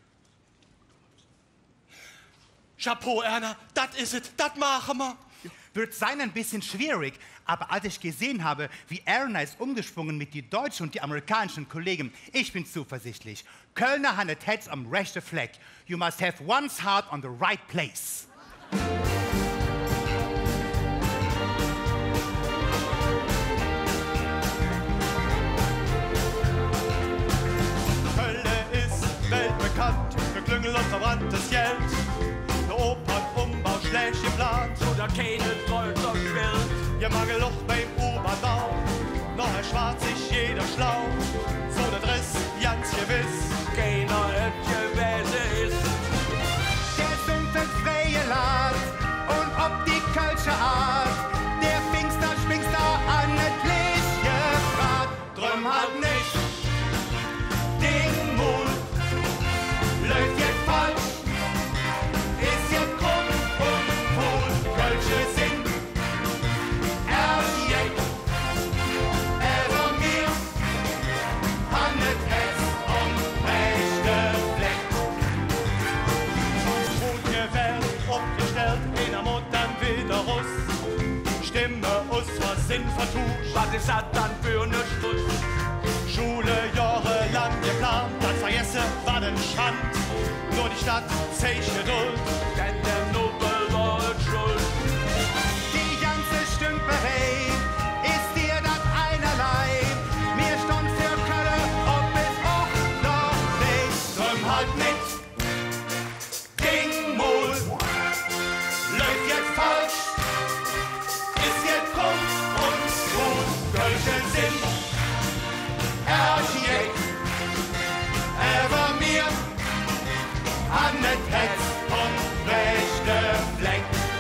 Chapeau, Erna, das ist es, das machen wir. wird sein ein bisschen schwierig. Aber als ich gesehen habe, wie Erna ist umgesprungen mit den deutschen und die amerikanischen Kollegen, ich bin zuversichtlich. Kölner hat das Herz am rechten Fleck. You must have one's heart on the right place. Weltbekannt für Klüngel und verbranntes Geld. Der Opernumbau schlecht geplant, so der keine Gold verschwillt. Ihr Mangel noch beim U-Bahn-Bau, noch erschwart sich jeder schlau. So der Driss ganz gewiss, keiner et gewesen ist. Der fünfte freie Lad und ob die Kölsche Art, der Pfingster, Springster an et Licht gefragt. Drum halt nicht den Mut. Läuft jetzt falsch, ist jetzt krumm und cool. Kölsche sind erschjeckt, über mir handelt es um rechte Fleck. Rotgewehr aufgestellt, in der Muttern wieder Russ. Stimme aus Versinn vertuscht, was ist das dann für eine Schluss? Schule jahrelang geplant, dann vergesse war den Schand. Nur die Stadt zeigt Geduld, denn der Nobel war schuld. Die ganze Stümperei ist dir das einerlei. Mir stund für Kölle, ob es auch noch nicht. Drum halt mit, ging Mul, läuft jetzt falsch, ist jetzt krumm und gut. Kölsche sind erschjeckt, über mir an et Herz und rechte Fleck.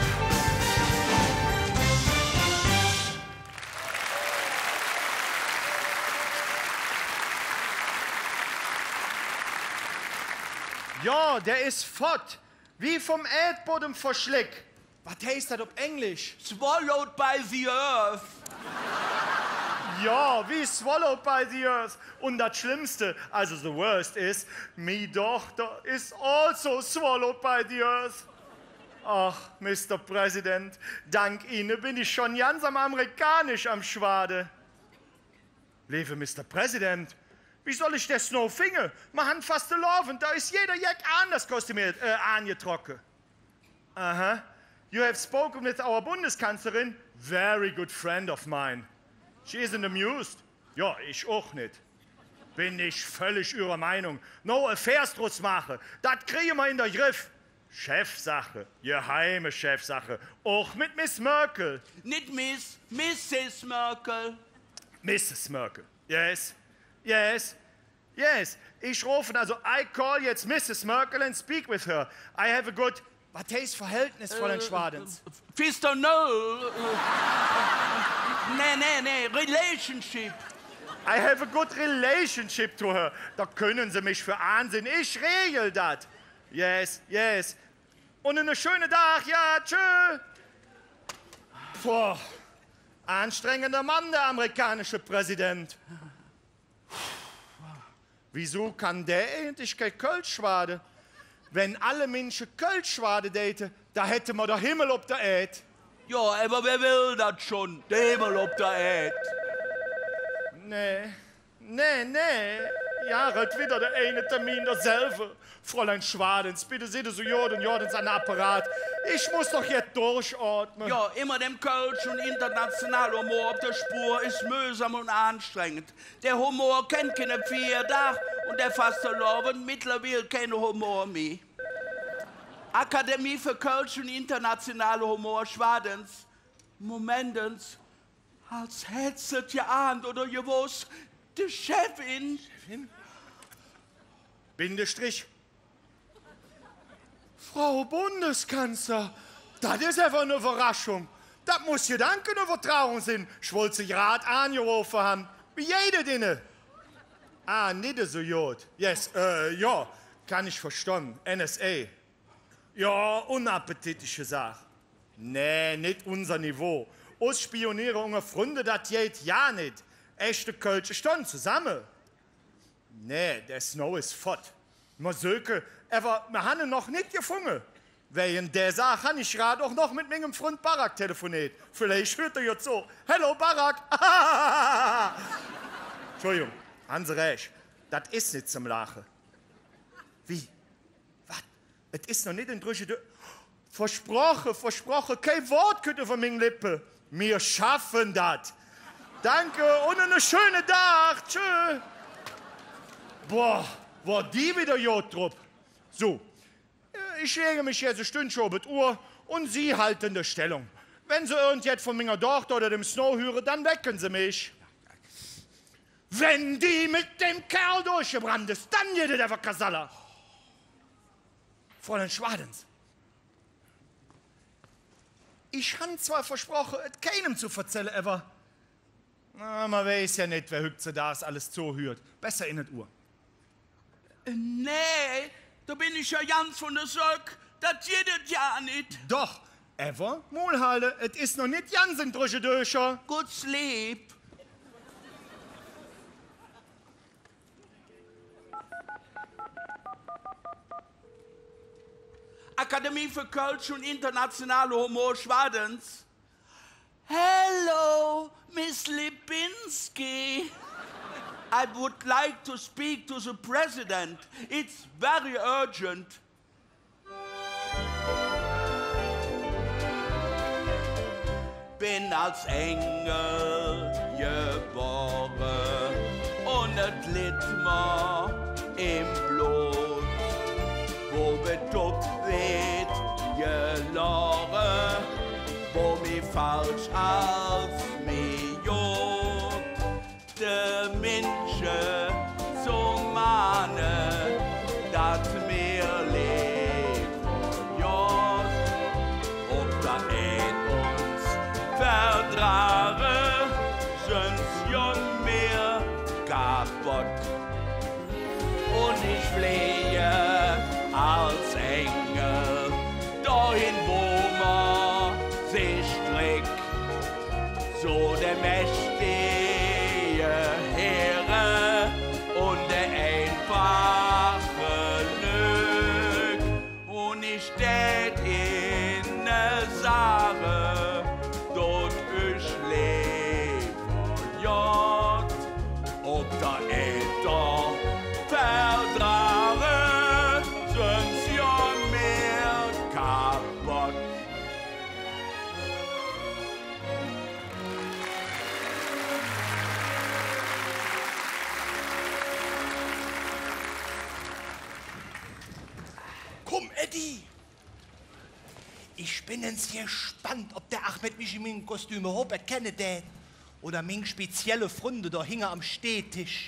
Ja, der ist fort, wie vom Erdboden verschleckt. Was heißt das auf Englisch? Swallowed by the earth. Ja, wie swallowed by the earth. Und das Schlimmste, also the worst, ist, me Tochter is also swallowed by the earth. Ach, Mister President, dank Ihnen bin ich schon ganz am amerikanisch am Schwade. Liebe Mister President, wie soll ich das noch finger? Man hat fast laufen, da ist jeder Jack anders kostümiert, äh, angetrocken. Aha, you have spoken with our Bundeskanzlerin, very good friend of mine. She isn't amused. Ja, ich auch nicht. Bin ich völlig ihrer Meinung. No Affairs draus machen. Das kriegen wir in der Griff. Chefsache, geheime Chefsache. Auch mit Miss Merkel. Nicht Miss, Misses Merkel. Misses Merkel. Yes, yes, yes. Ich rufe also, I call jetzt Misses Merkel and speak with her. I have a good... Was heißt Verhältnis, Fräulein Schwadens? Mister No. Nee, nee, nee, Relationship. I have a good relationship to her. Da können Sie mich für ansehen. Ich regel das. Yes, yes. Und einen schönen Tag. Ja, tschö. Boah, anstrengender Mann, der amerikanische Präsident. Wieso kann der endlich kein Kölsch schwaden? Wenn alle Menschen Kölsch schwaden täten, da hätte man der Himmel ob der Erd. Ja, aber wer will das schon? Der Himmel ob der Erd. Nee, nee, nee. Ja, hat wieder der eine Termin derselbe. Fräulein Schwadens, bitte seht so Jod und Jodens an den Apparat. Ich muss doch jetzt durchatmen. Ja, immer dem Kölsch und internationalen Humor auf der Spur ist mühsam und anstrengend. Der Humor kennt keine vier Tage und der Fastelovend mittlerweile kein Humor mehr. Akademie für Kölsch und internationale Humor Schwadens. Momentens, als hättet ihr ahnt oder gewusst, die Chefin. Chefin? Bindestrich. Frau Bundeskanzler, das ist einfach eine Überraschung. Das muss Gedanken und Vertrauen sein. Ich wollte sich Rat angerufen haben. Wie jede Dinge. Ah, nicht so gut. Yes, äh, ja, kann ich verstehen. N S A. Ja, unappetitliche Sache. Nee, nicht unser Niveau. Uns Spioniere und Freunde, das geht ja nicht. Echte Kölsche stehen zusammen. Nee, der Snow ist fort. Wir söke, aber wir haben ihn noch nicht gefunden. Wegen der Sache habe ich gerade auch noch mit meinem Freund Barak telefoniert. Vielleicht hört er jetzt so. Hallo Barak. Entschuldigung, haben Sie recht. Das ist nicht zum Lachen. Wie? Was? Es ist noch nicht in Drüche. Versprochen, versprochen. Kein Wort könnte von meinen Lippen. Wir schaffen das. Danke und einen schönen Tag. Tschö. Boah, war die wieder Jodtrupp. So. Ich lege mich jetzt ein Stündchen auf die Uhr und Sie halten die Stellung. Wenn Sie irgendetwas von meiner Tochter oder dem Snow hören, dann wecken Sie mich. Wenn die mit dem Kerl durchgebrannt ist, dann jede der Kasala. Fräulein Schwadens. Ich habe zwar versprochen, es keinem zu erzählen, aber na, man weiß ja nicht, wer Hübze da ist, alles zuhört. Besser in die Uhr. Nee, da bin ich ja ganz von der Söck. Das jedes Jahr nicht. Doch, ever, Mulhalde, es ist noch nicht ganz in Drüche Döcher. Gut sleep. Akademie für Kölsch und internationale Humor Schwadens. Hello, Miss Lipinski. I would like to speak to the president. It's very urgent. Bin als Engel geboren und es litt mir im Blut, wo betupft wird geloren, wo mi falsch als mi jod, de Menschen zum Mahnen, dat mir lebt von jod, ob da et uns verdrare, sind's jung mir kaputt. Und ich flehe als Engel dahin, wo man sich trägt, so der mächtige Heere und der einfache Lüg. Und ich steht in der Sache, dort ich lebe Jod, ob da etwa verdrare, sind's ja mehr kaputt. Komm, Eddie! Ich bin jetzt gespannt, ob der Achmed mich in meinem Kostüm überhaupt erkennen wird. Oder meine spezielle Freunde da hingen am Stehtisch.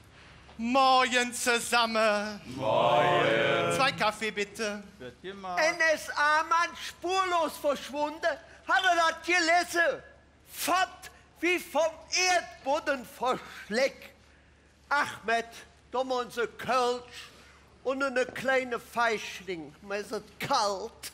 Morgen zusammen. Morgen. Zwei Kaffee bitte. N S A-Mann spurlos verschwunden. Hat er das gelesen? Fort wie vom Erdboden verschleckt. Ahmed, da mal unser Kölsch und eine kleine Feischling. Mir ist es kalt.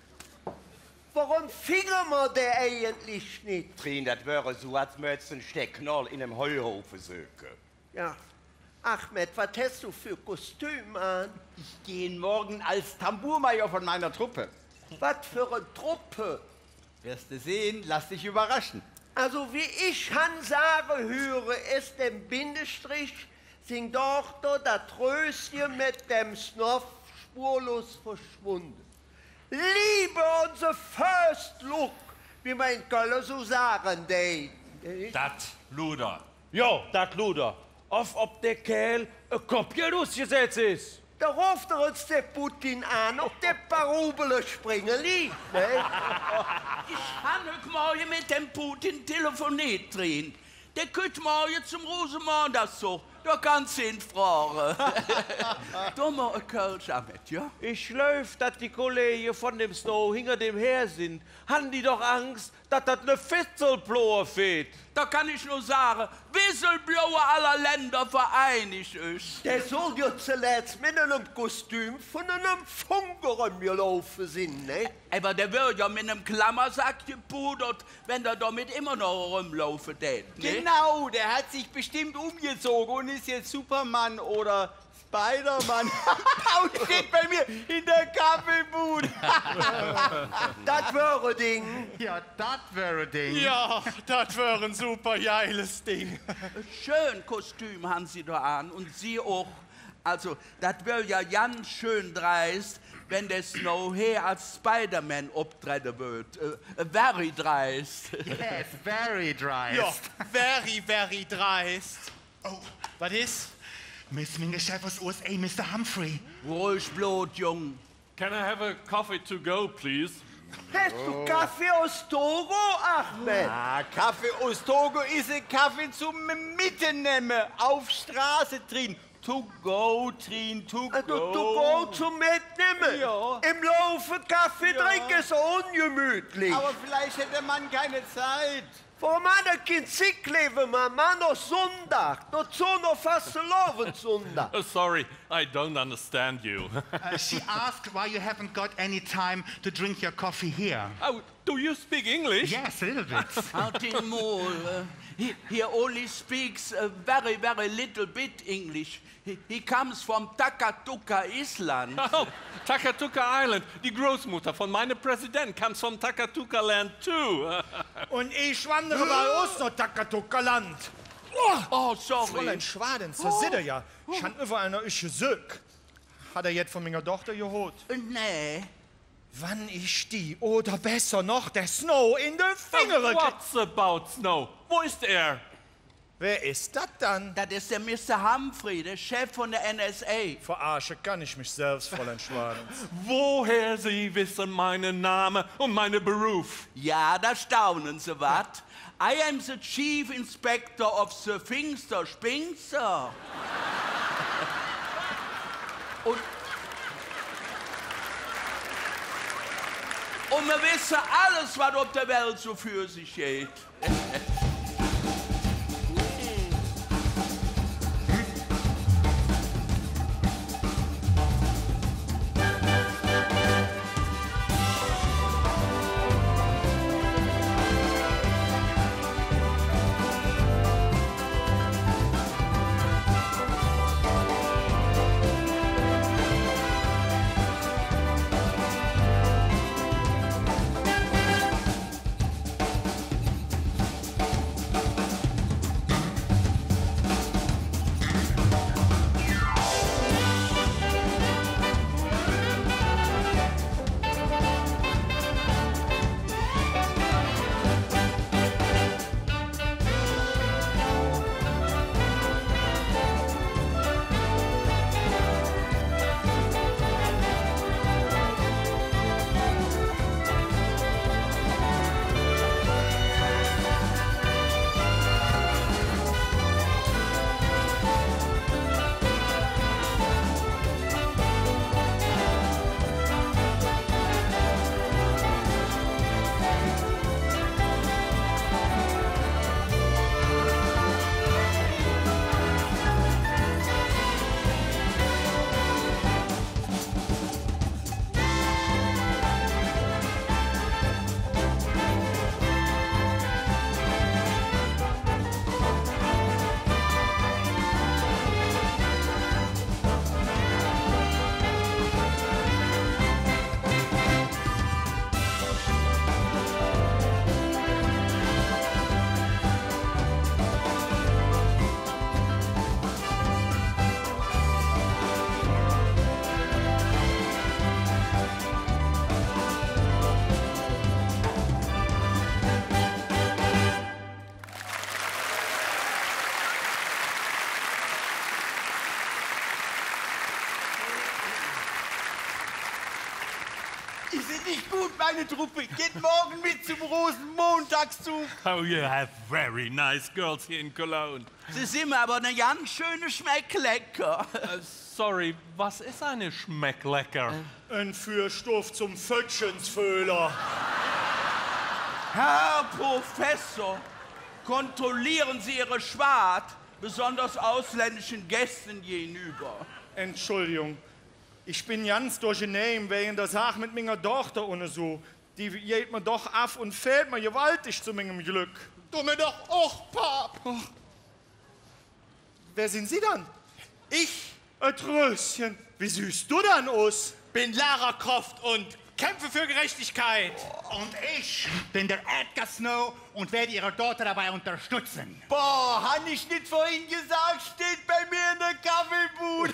Warum fingen wir der eigentlich nicht? Trin, das wäre so, als möchtest du einen Steckknall in einem Heuhaufen suchen. Ja. Ahmed, was hast du für Kostüm an? Ich gehe morgen als Tambourmajor von meiner Truppe. Was für eine Truppe? Wirst du sehen, lass dich überraschen. Also wie ich Hansare höre, ist dem Bindestrich, sing doch da das Röschen mit dem Snoff spurlos verschwunden. Liebe unser First Look, wie mein Köller so sagen, dey. Dat Luder. Jo, dat Luder. Auf ob der Kerl ein Kopje losgesetzt ist. Da ruft er uns der Putin an, ob der Parubele springen liegt. Ne? Ich habe heute Morgen mit dem Putin telefoniert drin. Der kommt morgen zum Rosenmann, das so. Da kannst du ihn fragen. Da mal ein Kölsch damit, ja? Ich läuf, dass die Kollegen von dem Snow hinter dem her sind. Haben die doch Angst, dass das eine Whistleblower fehlt? Da kann ich nur sagen, Whistleblower aller Länder vereinigt ist. Der soll ja zuletzt mit einem Kostüm von einem Funker mir laufen sind, ne? Aber der wird ja mit einem Klammersack gepudert, wenn der damit immer noch rumlaufen tät, ne? Genau, der hat sich bestimmt umgezogen und ist jetzt Superman oder Spider-Man. Und steht bei mir in der Kaffeebude. Das wäre ein Ding. Ja, das wäre ein Ding. Ja, das wäre ein super geiles Ding. Schön Kostüm haben Sie da an und Sie auch. Also, das wäre ja ganz schön dreist, wenn der Snow hier als Spider-Man auftreten wird. Äh, very dreist. Yes, very dreist. Ja, very, very dreist. Oh, was ist? Miss Mingeschef aus U S A, Mister Humphrey. Ruhig Blut, Jung. Can I have a coffee to go, please? Hast du Kaffee aus Togo, Ahmed? Ah, Kaffee aus Togo ist ein Kaffee zum Mitnehmen, auf Straße drin. To go, Trin, to go. To go zum Mitnehmen? Ja. Im Laufe Kaffee Ja. trinken ist ungemütlich. Aber vielleicht hätte man keine Zeit. Vor meiner Kind sick leben, man, man noch Sonntag. Dazu noch fast Sonntag. Oh, sorry, I don't understand you. Uh, she asked why you haven't got any time to drink your coffee here. Oh, do you speak English? Yes, a little bit. Out in Mall. Uh, he, he only speaks a very, very little bit English. He, he comes from Takatuka Island. Oh, Takatuka Island. Die Großmutter von meinem Präsident comes from Takatuka Land too. Und ich wandere bei uns noch Takatuka Land. Oh, oh sorry. Fräulein Schwaden, so oh. Seht ihr ja. Ich han überall noch ich gesöck. Hat er jetzt von meiner Tochter geholt? Nee. Wann ich die, oder besser noch, der Snow in den Fingern. Oh, what's about Snow? Wo ist er? Wer ist das dann? Das ist der Mister Humphrey, der Chef von der N S A. Verarsche kann ich mich selbst, Fräulein Schwaden. Woher Sie wissen meinen Namen und meinen Beruf? Ja, da staunen Sie was. I am the Chief Inspector of the Pfingster Spinkster. und, und wir wissen alles, was auf der Welt so für sich geht. Ist nicht gut, meine Truppe. Geht morgen mit zum Rosenmontagszug. Oh, you have very nice girls here in Cologne. Sie sind aber eine ganz schöne Schmecklecker. Uh, sorry, was ist eine Schmecklecker? Ein Fürstoff zum Fötschensföhler. Herr Professor, kontrollieren Sie Ihre Schwart, besonders ausländischen Gästen gegenüber. Entschuldigung, ich bin ganz durcheinander wegen der Sache mit meiner Tochter und so. Die geht mir doch ab und fehlt mir gewaltig zu meinem Glück. Du mir doch auch, Pap. Oh. Wer sind Sie dann? Ich Ein Tröschen. Wie siehst du dann aus? Bin Lara Croft und kämpfe für Gerechtigkeit. Und ich bin der Edgar Snow und werde Ihre Tochter dabei unterstützen. Boah, han ich nicht vorhin gesagt, steht bei mir in der Kaffeebude.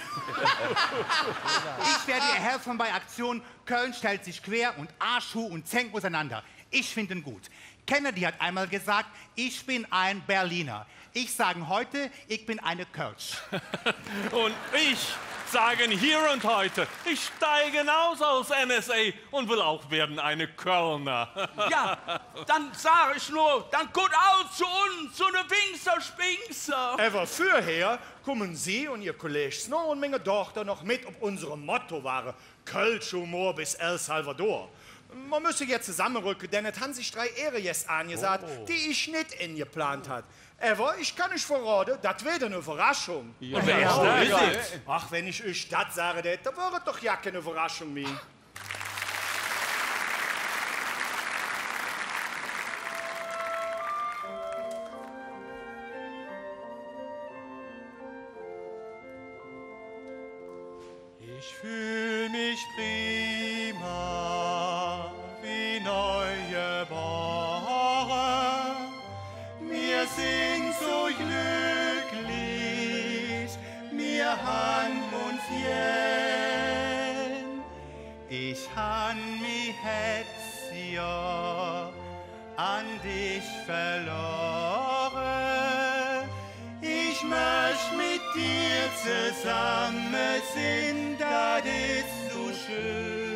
Ich werde ihr helfen bei Aktion Köln stellt sich quer und Arschuh und Zeng auseinander. Ich finde ihn gut. Kennedy hat einmal gesagt, ich bin ein Berliner. Ich sage heute, ich bin eine Kölsch. Und ich sage hier und heute, ich steige aus aus N S A und will auch werden eine Kölner. Ja, dann sage ich nur, dann gut aus zu uns, zu ne Pinkster Spinkster. Aber vorher kommen Sie und Ihr Kollege Snow und meine Tochter noch mit, ob unsere Motto war, Kölsch Humor bis El Salvador. Man müsse jetzt zusammenrücken, denn es haben sich drei Ehrengäste angesagt, Oh. die ich nicht ingeplant hat. Aber ich kann euch verraten, das wird eine Überraschung. Ja. Und wer ist das? Ja. Wer ist das? Ach, wenn ich euch das sage, das, dann wäre doch ja keine Überraschung mehr. Ich fühl mich prima wie neu geboren. Wir sind so glücklich, wir han uns jen. Ich han mi hetz ja an dich verloren. Ich möcht mit dir zusammen sind, das ist so schön.